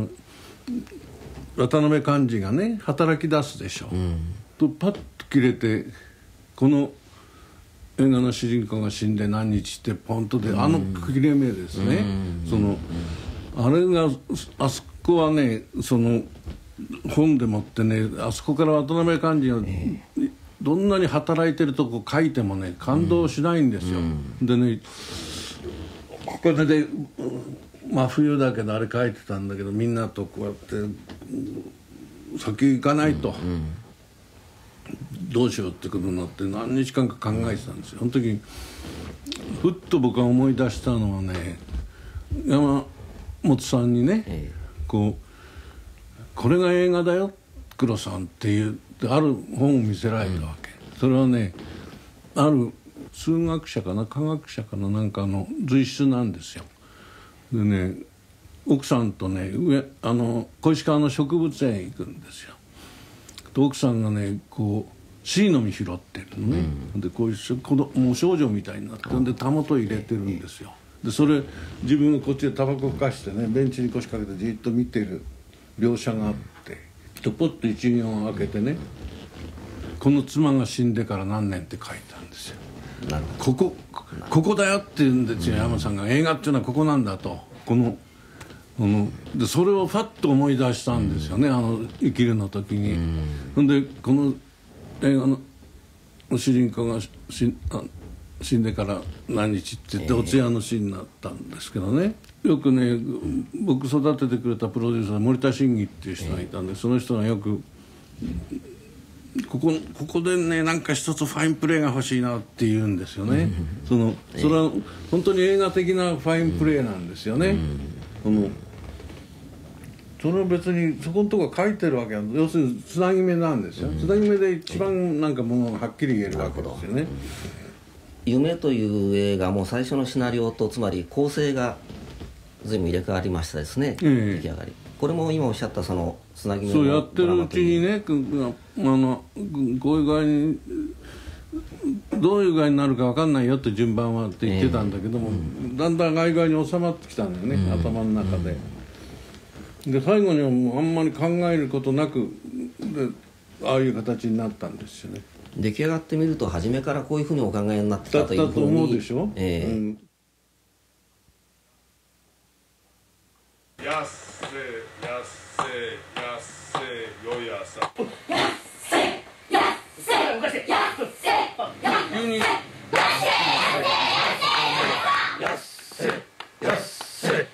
渡辺寛治がね働き出すでしょ、とパッと切れて、この映画の主人公が死んで何日ってポンとで、切れ目ですね、あれがあそこはね、その本でもってね、あそこから渡辺寛治がどんなに働いてるとこ書いてもね感動しないんですよ、でね、ここで真冬だけどあれ書いてたんだけど、みんなとこうやって先行かないと、どうしようってことになって何日間か考えてたんですよ。その時にふっと僕が思い出したのはね、山本さんにね、これが映画だよ黒さんっていうある本を見せられたわけ、それはね、ある数学者かな科学者かななんかの随筆なんですよ。でね、奥さんとね小石川の植物園行くんですよ。奥さんがねこう椎の実拾ってるのね、でこういうもう少女みたいになってでたもと入れてるんですよ。でそれ自分がこっちでタバコふかしてねベンチに腰掛けてじっと見てる描写があって、ポッと一行を開けてね、この妻が死んでから何年って書いたんですよ。ここだよって言うんですよ、山さんが。映画っていうのはここなんだと。でそれをファッと思い出したんですよね、生きるの時に。ほんでこの映画の主人公が死んでから何日って言ってお通夜のシーンになったんですけどね、よくね僕育ててくれたプロデューサー森田真偽っていう人がいたんで、その人がよくここでねなんか一つファインプレーが欲しいなって言うんですよね。それは本当に映画的なファインプレーなんですよね。それは別にそこのとこ書いてるわけは要するにつなぎ目なんですよ。つなぎ目で一番なんかものがはっきり言えるわけですよね。 夢という映画も最初のシナリオとつまり構成が随分入れ替わりましたですね、出来上がり。これも今おっしゃったそのつなぎ目のそうやってるうちにね、こういう具合にどういう具合になるか分かんないよって順番はって言ってたんだけども、だんだん具合に収まってきたんだよね、頭の中で。で最後にはもうあんまり考えることなくでああいう形になったんですよね。 出来上がってみると初めからこういうふうにお考えになってたというふうに。だったと思うでしょ。 やっせやっせやっせよやさやっせやっせやっせやっせ急にやっせやっせやっせ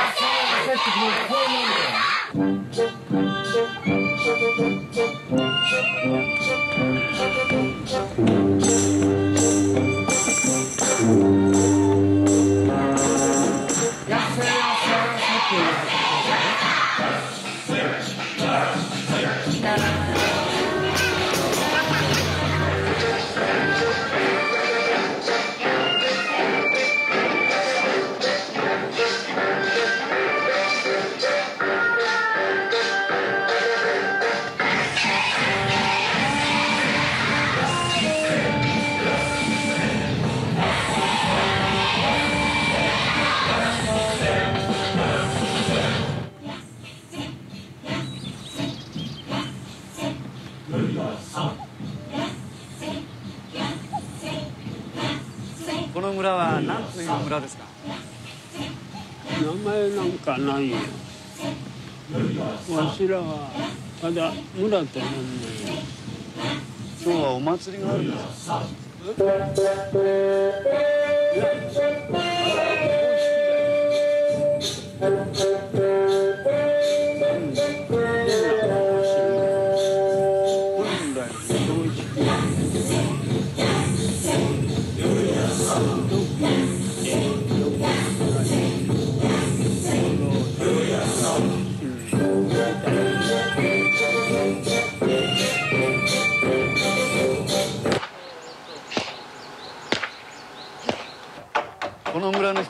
この村は何という村ですか？ 名前なんかないよ。わしらはまだ村ってなんないよ。 今日はお祭りがあるんですか？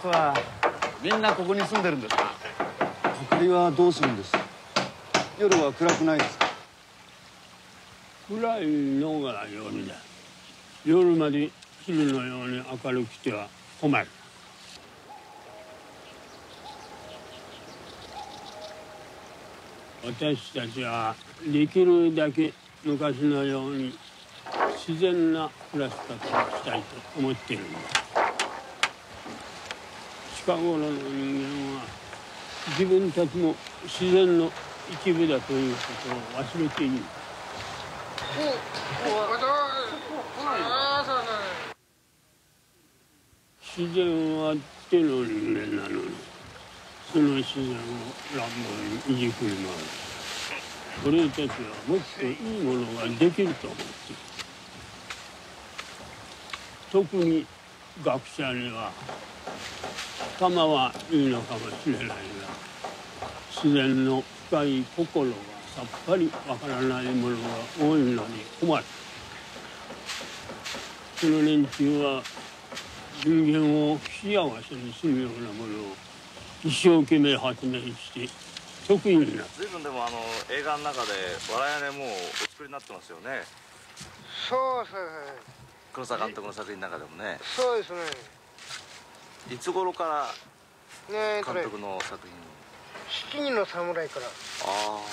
人はみんなここに住んでるんですか？ 明かりはどうするんです？夜は暗くないですか？ 暗いのが夜だ。夜まで昼のように明るくては困る。私たちはできるだけ昔のように自然な暮らし方をしたいと思っているんだ。近頃の人間は自分たちも自然の一部だということを忘れている。自然は手の人間なのに、その自然を乱暴にいじくり回る。俺たちはもっといいものができると思っている。特に学者には頭はいいのかもしれないが、自然の深い心がさっぱりわからないものが多いのに困る。その連中は人間を幸せにするようなものを一生懸命発明して得意になる。 随分でも映画の中で笑いねもうお作りになってますよね。 そうですね。 黒沢監督の作品の中でもね。 そうですね。 いつ頃からね監督の作品？ 七人の侍から。 ああ。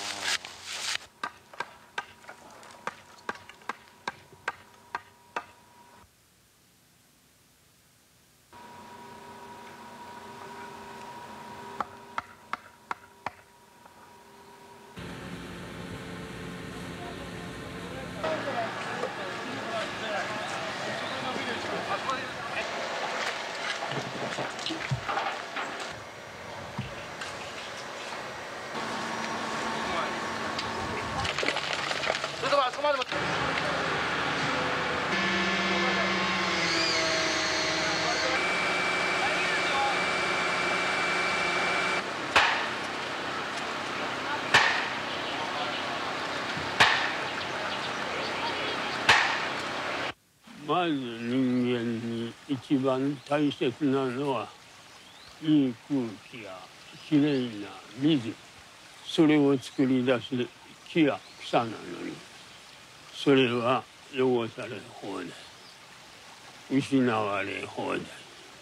まず人間に一番大切なのはいい空気やきれいな水、それを作り出す木や草なのに、それは汚され放題、失われ放題。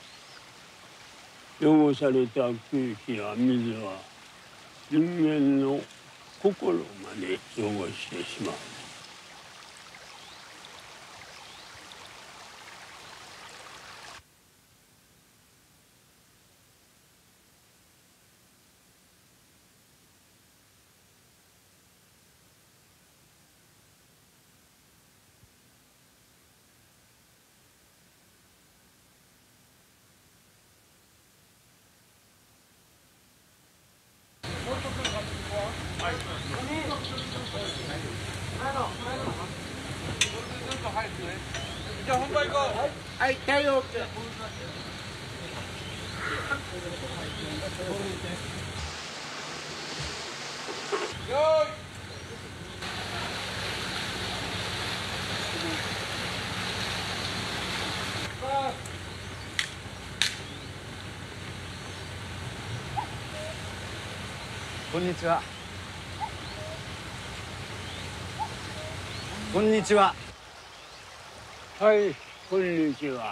汚された空気や水は人間の心まで汚してしまう。 じゃあ本番行こう。はい、太陽。 こんにちは。こんにちは。 はい、こんにちは。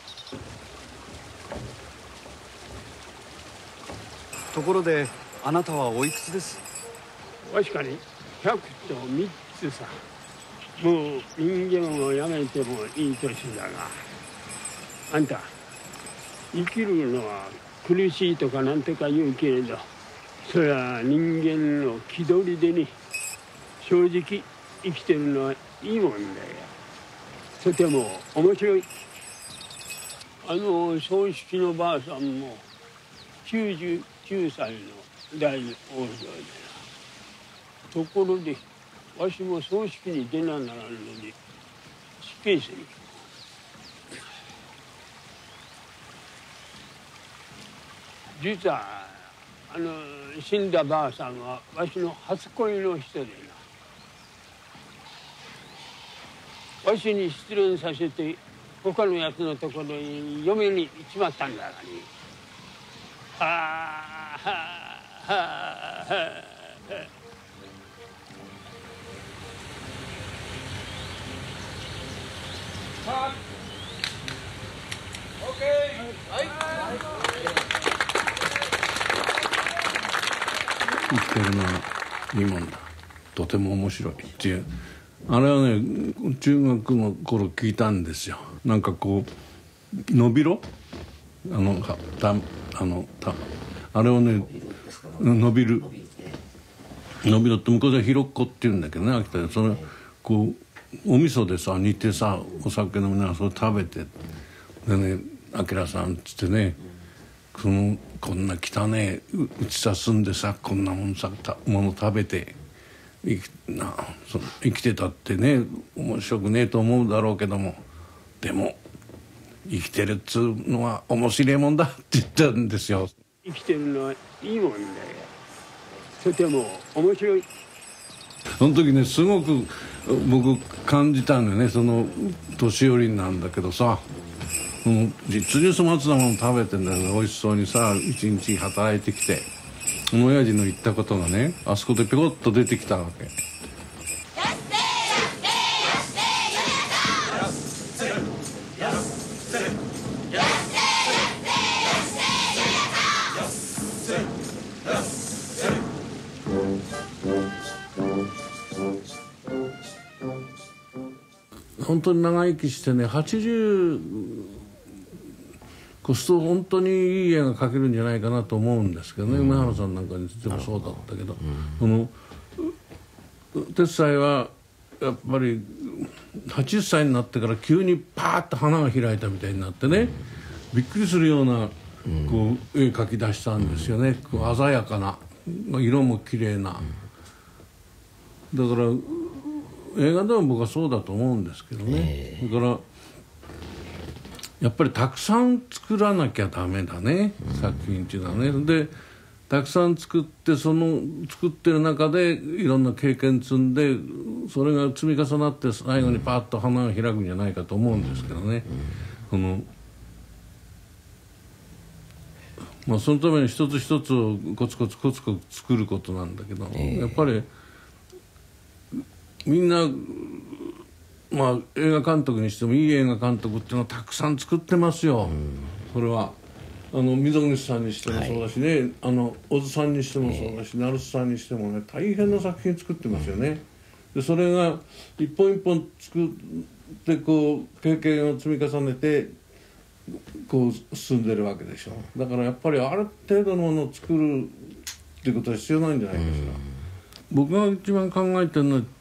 ところであなたはおいくつです？ 確かに100と3つさ。もう人間をやめてもいい年だが、あんた生きるのは苦しいとかなんとか言うけれど、それは人間の気取りでね、正直生きてるのはいいもんだよ。とても面白い。葬式のばあさんも99歳の大往生でな。ところでわしも葬式に出なならんので死刑囚に。実は死んだばあさんはわしの初恋の人でな。わしに失恋させて他のやつのところに嫁に行っちまったんだがね。 生きてるのはいいもんだ、とても面白いっていう、あれはね中学の頃聞いたんですよ。なんかこう伸びろあれをね伸びるって向こうではひろっこって言うんだけどね、秋田でそれこうお味噌でさ煮てさお酒飲みながらそれ食べてでね「明さん」っつってねこんな汚ねうちさ住んでさこんなもの食べて生きてたってね面白くねえと思うだろうけども、でも生きてるっつうのは面白いもんだって言ったんですよ。 生きてるのはいいもんだよ、とても面白い。 その時ねすごく僕感じたんだよね。その年寄りなんだけどさ、実に粗末なもの食べてんだよね、美味しそうにさ一日働いてきて、その親父の言ったことがねあそこでピコッと出てきたわけ。本当に長生きしてね80越すと本当にいい絵が描けるんじゃないかなと思うんですけどね、梅原さんなんかにとってもそうだったけど、鉄斎はやっぱり80歳になってから急にパーッと花が開いたみたいになってね、びっくりするようなこう絵描き出したんですよね。鮮やかな色も綺麗な、だから映画でも僕はそうだと思うんですけどね、だからやっぱりたくさん作らなきゃダメだね、作品っていうのはね。でたくさん作ってその作ってる中でいろんな経験積んでそれが積み重なって最後にパッと花が開くんじゃないかと思うんですけどね、そのために一つ一つをコツコツコツコツ作ることなんだけど、やっぱりみんな映画監督にしてもいい映画監督っていうのはたくさん作ってますよ、それは溝口さんにしてもそうだしね、小津さんにしてもそうだし、成瀬さんにしてもね大変な作品作ってますよね。でそれが一本一本作ってこう経験を積み重ねてこう進んでるわけでしょ。だからやっぱりある程度のものを作るっていうことは必要ないんじゃないですか。僕が一番考えてるのは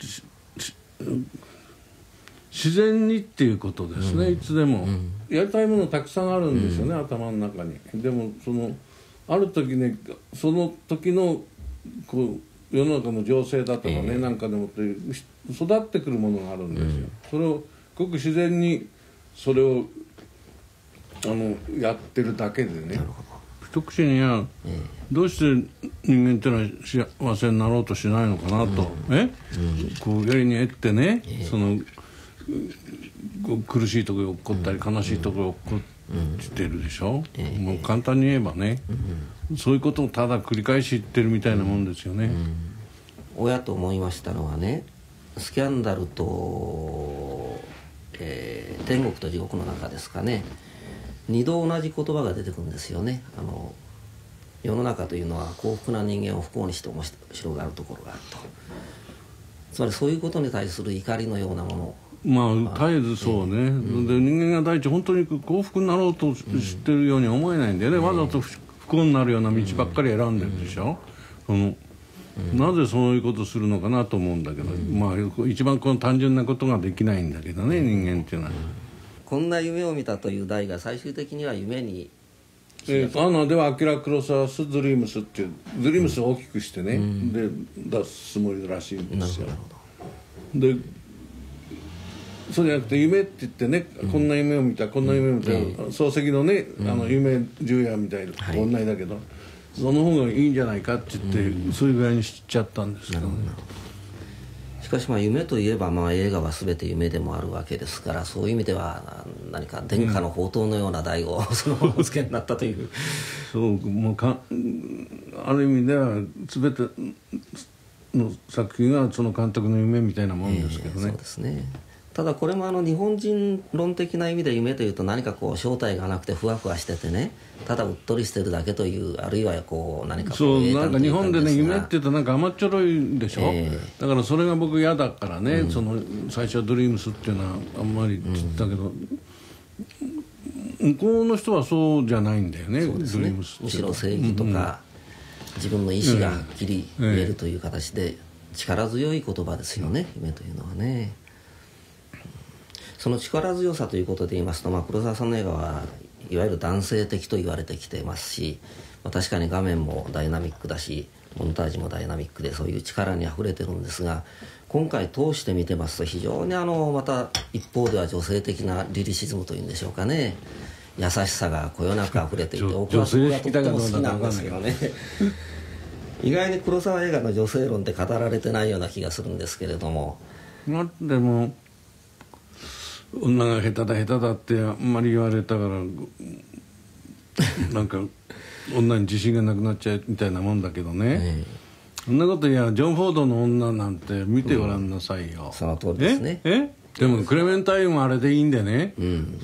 自然にっていうことですね、いつでも、やりたいものたくさんあるんですよね、頭の中に。でもある時ねその時のこう世の中の情勢だとかね、なんかでもって育ってくるものがあるんですよ、それをごく自然にそれをやってるだけでね。一口にはどうして人間っていうのは幸せになろうとしないのかなと、こうやりにえってね、苦しいところが起こったり悲しいところが起こってるでしょ、もう簡単に言えばね、そういうことをただ繰り返し言ってるみたいなもんですよね。 親と思いましたのはね、スキャンダルと、天国と地獄の中ですかね、二度同じ言葉が出てくるんですよね。世の中というのは幸福な人間を不幸にして面白がるところがあると、つまりそういうことに対する怒りのようなもの、 絶えずそうね、で人間が第一本当に幸福になろうとしてるように思えないんでね、わざと不幸になるような道ばっかり選んでるでしょ、なぜそういうことするのかなと思うんだけど、一番単純なことができないんだけどね、人間っていうのは。 こんな夢を見たという題が最終的には夢にではアキラ・クロサワス・ドリームスっていうドリームスを大きくしてね、で出すつもりらしいんですよ。でそうじゃなくて夢って言ってね、こんな夢を見たこんな夢を見た、漱石のね夢十夜みたいな同じだけど、その方がいいんじゃないかって言って、そういうぐらいに知っちゃったんですけどね。 しかし夢といえば、映画は全て夢でもあるわけですから、そういう意味では何か殿下の宝刀のような題をそのままお付けになったという、 そうもうある意味では全ての作品がその監督の夢みたいなもんですけどね。 そうですね。ただこれも日本人論的な意味で夢というと、何か正体がなくてふわふわしててね、ただうっとりしてるだけという、あるいは何かそうなんか日本でね、夢って言うとなんか甘っちょろいでしょ、だからそれが僕嫌だからね、最初はドリームスっていうのはあんまり言ったけど、向こうの人はそうじゃないんだよね。 そうですね、 ドリームスってむしろ正義とか、自分の意思がはっきり言えるという形で、力強い言葉ですよね、夢というのはね。その力強さということで言いますと、黒澤さんの映画はいわゆる男性的と言われてきてますし、確かに画面もダイナミックだし、モンタージュもダイナミックで、そういう力にあふれてるんですが、今回通して見てますと、非常にまた一方では女性的なリリシズムというんでしょうかね、優しさがこよなくあふれていて、僕はそれがとっても好きなんですけどね意外に黒澤映画の女性論って語られてないような気がするんですけれども、 でも女が下手だ下手だってあんまり言われたからなんか女に自信がなくなっちゃうみたいなもんだけどね、そんなこといや、ジョン・フォードの女なんて見てごらんなさいよ、 その通りですね。 でもクレメンタインもあれでいいんでね、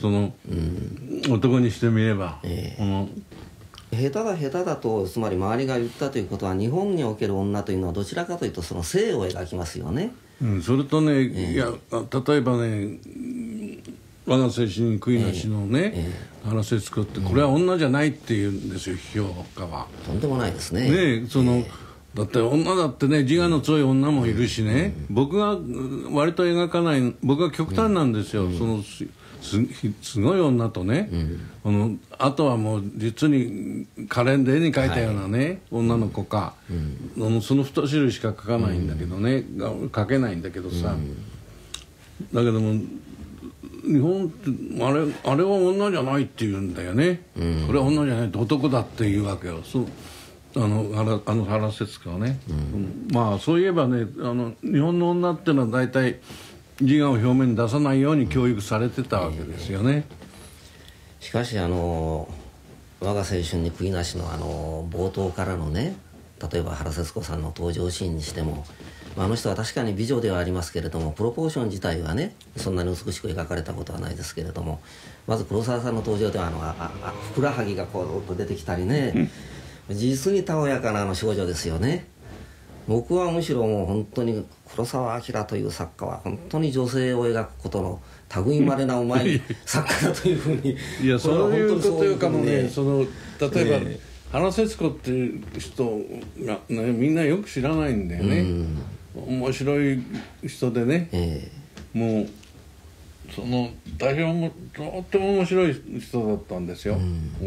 男にしてみれば、 下手だ下手だと、つまり周りが言ったということは、日本における女というのはどちらかというとその性を描きますよね。 それとね、いや例えばね、我が青春に悔いなしのね、原節子って、これは女じゃないっていうんですよ、評価は。 とんでもないですね。 だって女だってね、自我の強い女もいるしね、僕が割と描かない、僕は極端なんですよ、すごい女とね、あとはもう実に可憐で絵に描いたようなね、女の子か、その2種類しか描かないんだけどね、描けないんだけどさ、だけども日本ってあれは女じゃないって言うんだよね、これは女じゃないって男だっていうわけよ、原節子はね、そういえばね、日本の女っていうのは大体自我を表面に出さないように教育されてたわけですよね。 しかし我が青春に悔いなしの冒頭からのね、例えば原節子さんの登場シーンにしても、あの人は確かに美女ではありますけれども、プロポーション自体はねそんなに美しく描かれたことはないですけれども、まず黒澤さんの登場ではふくらはぎがこう出てきたりね、実にたおやかな少女ですよね。僕はむしろもう本当に黒澤明という作家は本当に女性を描くことの類いまれなうまい作家だというふうにいや、そういうことよかもね、例えば原節子っていう人が、ね、みんなよく知らないんだよね、面白い人でね、もう代表もとっても面白い人だったんですよ、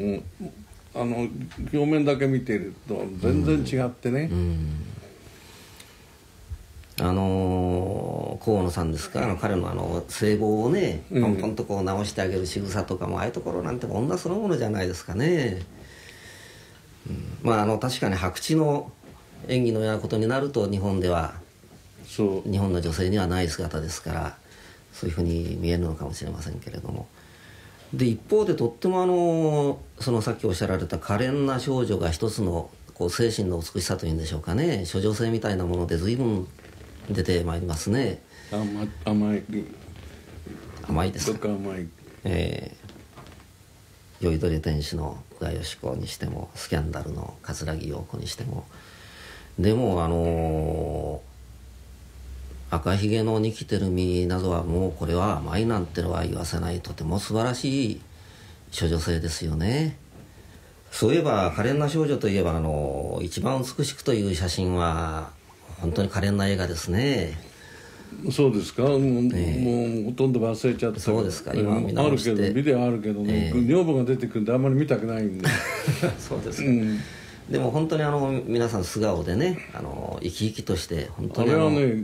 表面だけ見ていると全然違ってね、 河野さんですか、彼の聖望をねポンポンとこう直してあげる仕草とかも、ああいうところなんて女そのものじゃないですかね。確かに白痴の演技のようなことになると、日本では日本の女性にはない姿ですから、そういうふうに見えるのかもしれませんけれども、で一方でとってもさっきおっしゃられた可憐な少女が一つの精神の美しさというんでしょうかね、処女性みたいなもので随分出てまいりますね。甘いですか。酔いどれ天使の久我義子にしても、スキャンダルの桂木陽子にしても、でも赤ひげのに来てる実などはもうこれは甘いなんてのは言わせない、とても素晴らしい処女性ですよね。そういえば可憐な少女といえば一番美しくという写真は本当に可憐な映画ですね。 そうですか、もうほとんど忘れちゃった。 そうですか、今見直して。 あるけどビデオあるけど、女房が出てくるんであんまり見たくないんでそうですか、でも本当に皆さん素顔でね、生き生きとして本当にあれはね、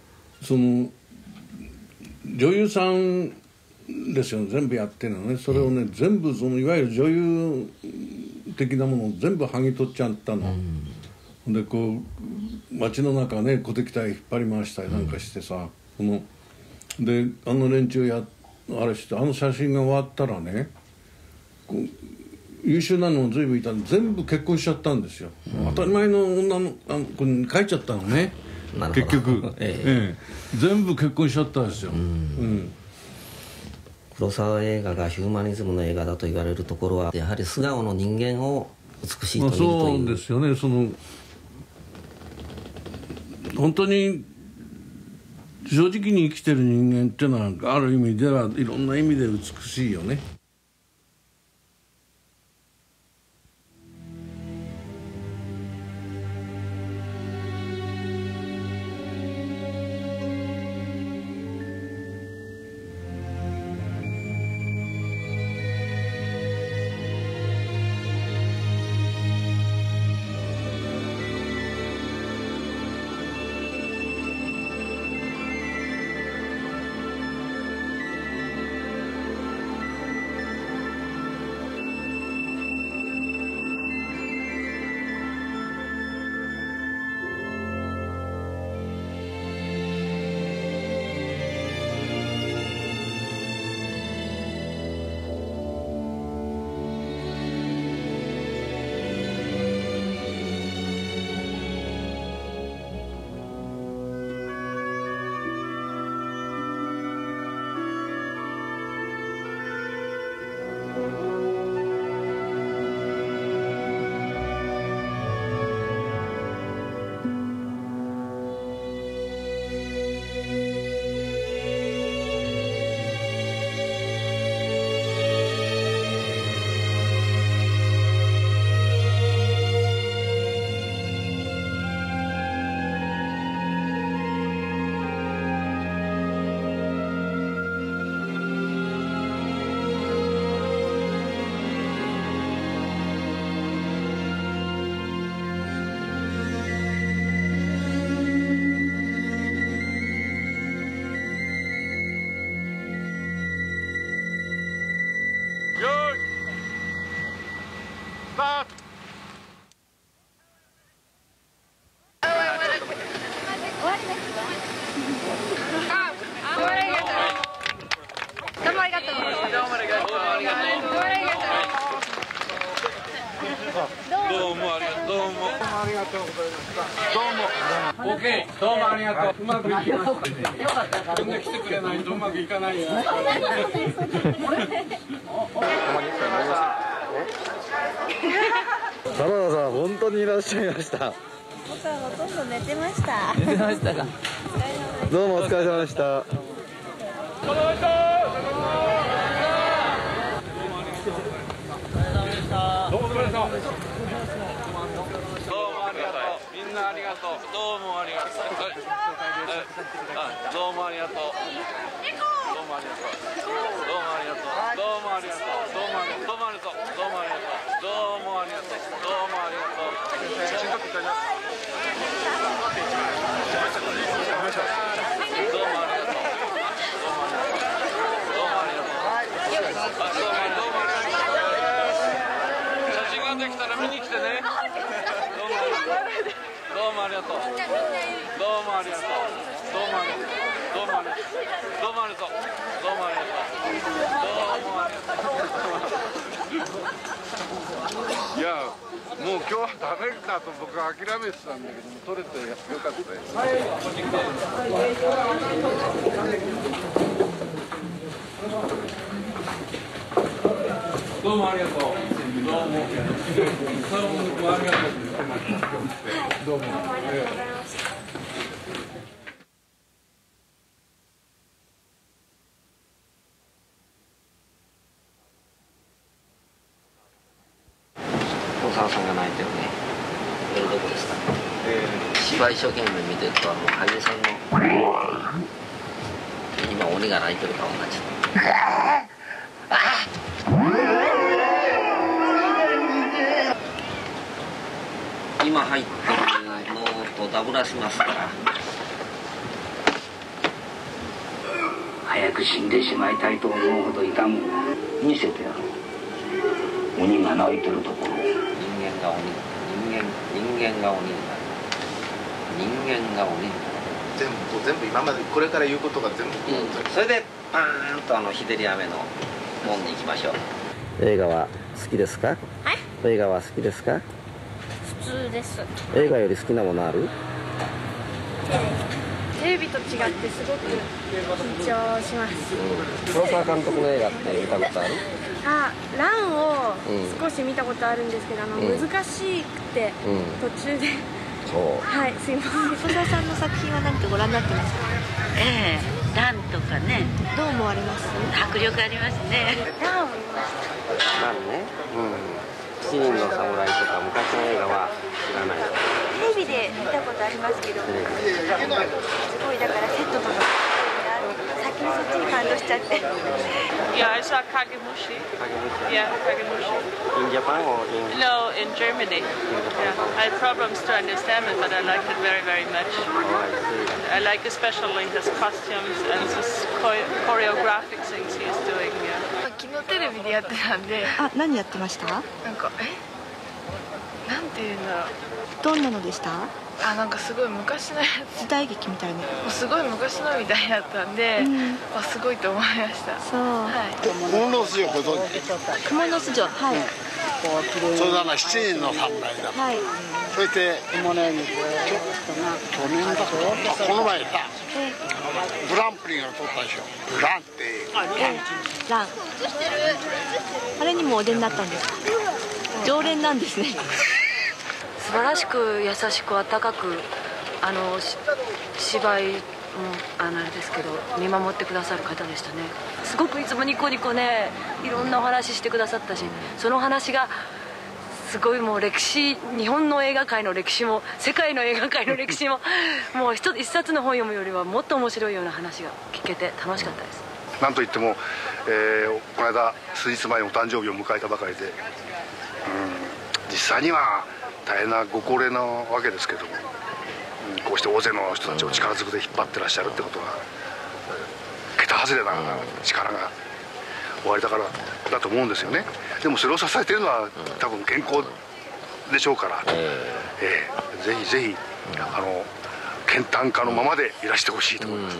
女優さんですよね、全部やってるのね。それをね、全部いわゆる女優的なものを全部剥ぎ取っちゃったの、 でこう街の中ね鼓笛隊引っ張り回したりなんかしてさ、であの連中あれして写真が終わったらねこう優秀なのも随分いたんで全部結婚しちゃったんですよ、当たり前の女の子に帰っちゃったのね結局、全部結婚しちゃったんですよ。 黒沢映画がヒューマニズムの映画だと言われるところはやはり素顔の人間を美しいと見るという、 そうですよね。本当に正直に生きてる人間っていうのはある意味ではいろんな意味で美しいよね。 どうもありがとう。うまくいきましたね。よかった。みんな来てくれないとうまくいかないよ。 田中さん、本当にいらっしゃいました。 僕はほとんど寝てました。 寝てましたか。どうもお疲れ様でした。 どうもお疲れ様でした。みんなありがとう。どうもありがとう。どうもありがとう。どうもありがとう。どうもありがとう。どうもありがとう。どうもありがとう。どうもありがとう。どうもありがとう。どうもありがとう。どうもありがとう。写真撮ってください。どうもありがとう。どうもありがとう。写真ができたら見に来てね。どうもありがとう。どうもありがとう。どうもありがとう。どうもありがとう。どうもありがとう。どうもありがとう。いや、もう今日はダメだと僕は諦めてたんだけども、撮れてよかったです。どうもありがとう。どうも。どうもありがとう。どうも。 大沢さんが泣いてるね。夜どこですか。芝居一生懸命見てると俳優さんの今鬼が泣いてる顔になっちゃった。今入ってるのとダブらしますから。 早く死んでしまいたいと思うほど痛む。見せてやろう。鬼が泣いてるところ。 人間間が鬼になる。人間が鬼になる。 全部今までこれから言うことが全部、 それでパーンと日照り雨の門に行きましょう。映画は好きですか？ はい。 映画は好きですか？ 普通です。 映画より好きなものある？ テレビと違ってすごく緊張します。 黒沢監督の映画って見たことある？ ランを少し見たことあるんですけど、難しくて、途中で。 そう。 はい、すいません。黒沢さんの作品は何かご覧になってますか？ ランとかね。 どう思われます？ 迫力ありますね。 ランを見ました。 ランね。7人の侍とか昔の映画は知らない。 テレビで見たことありますけど、すごいだからセットとか先にそっちに感動しちゃって。 Yeah, I saw Kagemushi. Yeah, Kagemushi. In Japan or in? No, in Germany. Yeah, I had problems to understand it, but I liked it very, very much. I like especially his costumes and his choreographic things he's doing. Yeah. 昨日テレビでやってたんで。 何やってました？ なんかなんていうんだろう。 どんなのでした？ なんかすごい昔のやつ。 時代劇みたいな。 すごい昔のみたいだったんで、すごいと思いました。 そう。 はい。 蜘蛛の巣をご存知？ 蜘蛛の巣城、はい。 それなら7人の侍だ。 はい。 そして去年だとこの前さ、グランプリが取ったでしょ。ランって。 ラン。あれにもお出になったんですか？常連なんですね。 素晴らしく優しく温かく芝居もあれですけど見守ってくださる方でしたね。すごくいつもニコニコねいろんなお話してくださったし、その話がすごいもう歴史、日本の映画界の歴史も世界の映画界の歴史ももう一冊の本読むよりはもっと面白いような話が聞けて楽しかったです。 なんといっても、この間数日前にお誕生日を迎えたばかりで、実際には大変なご高齢なわけですけども、こうして大勢の人たちを力ずくで引っ張ってらっしゃるってことは桁外れな力がおありだからだと思うんですよね。でもそれを支えているのは多分健康でしょうから、ぜひぜひ健単家のままでいらしてほしいと思います。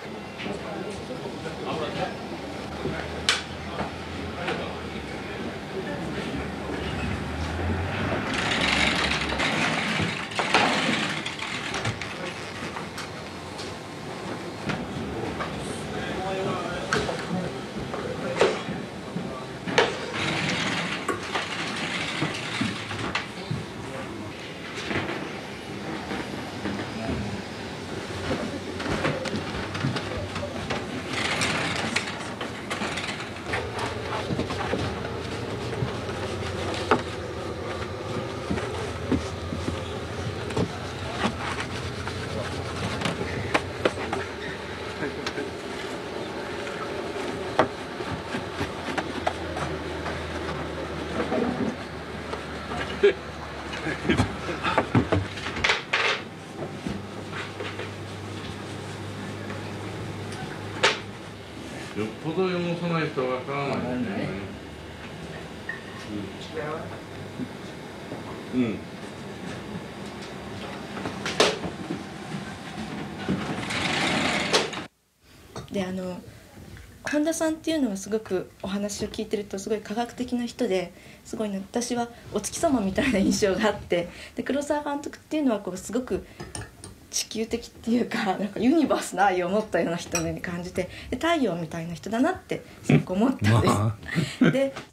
よっぽど読まさないとわからないんだよね。 で本田さんっていうのはすごくお話を聞いてるとすごい科学的な人ですごい私はお月様みたいな印象があって、で黒沢監督っていうのはこうすごく地球的っていうか、なんかユニバースの愛を持ったような人のように感じて、で太陽みたいな人だなってすごく思ったんです、で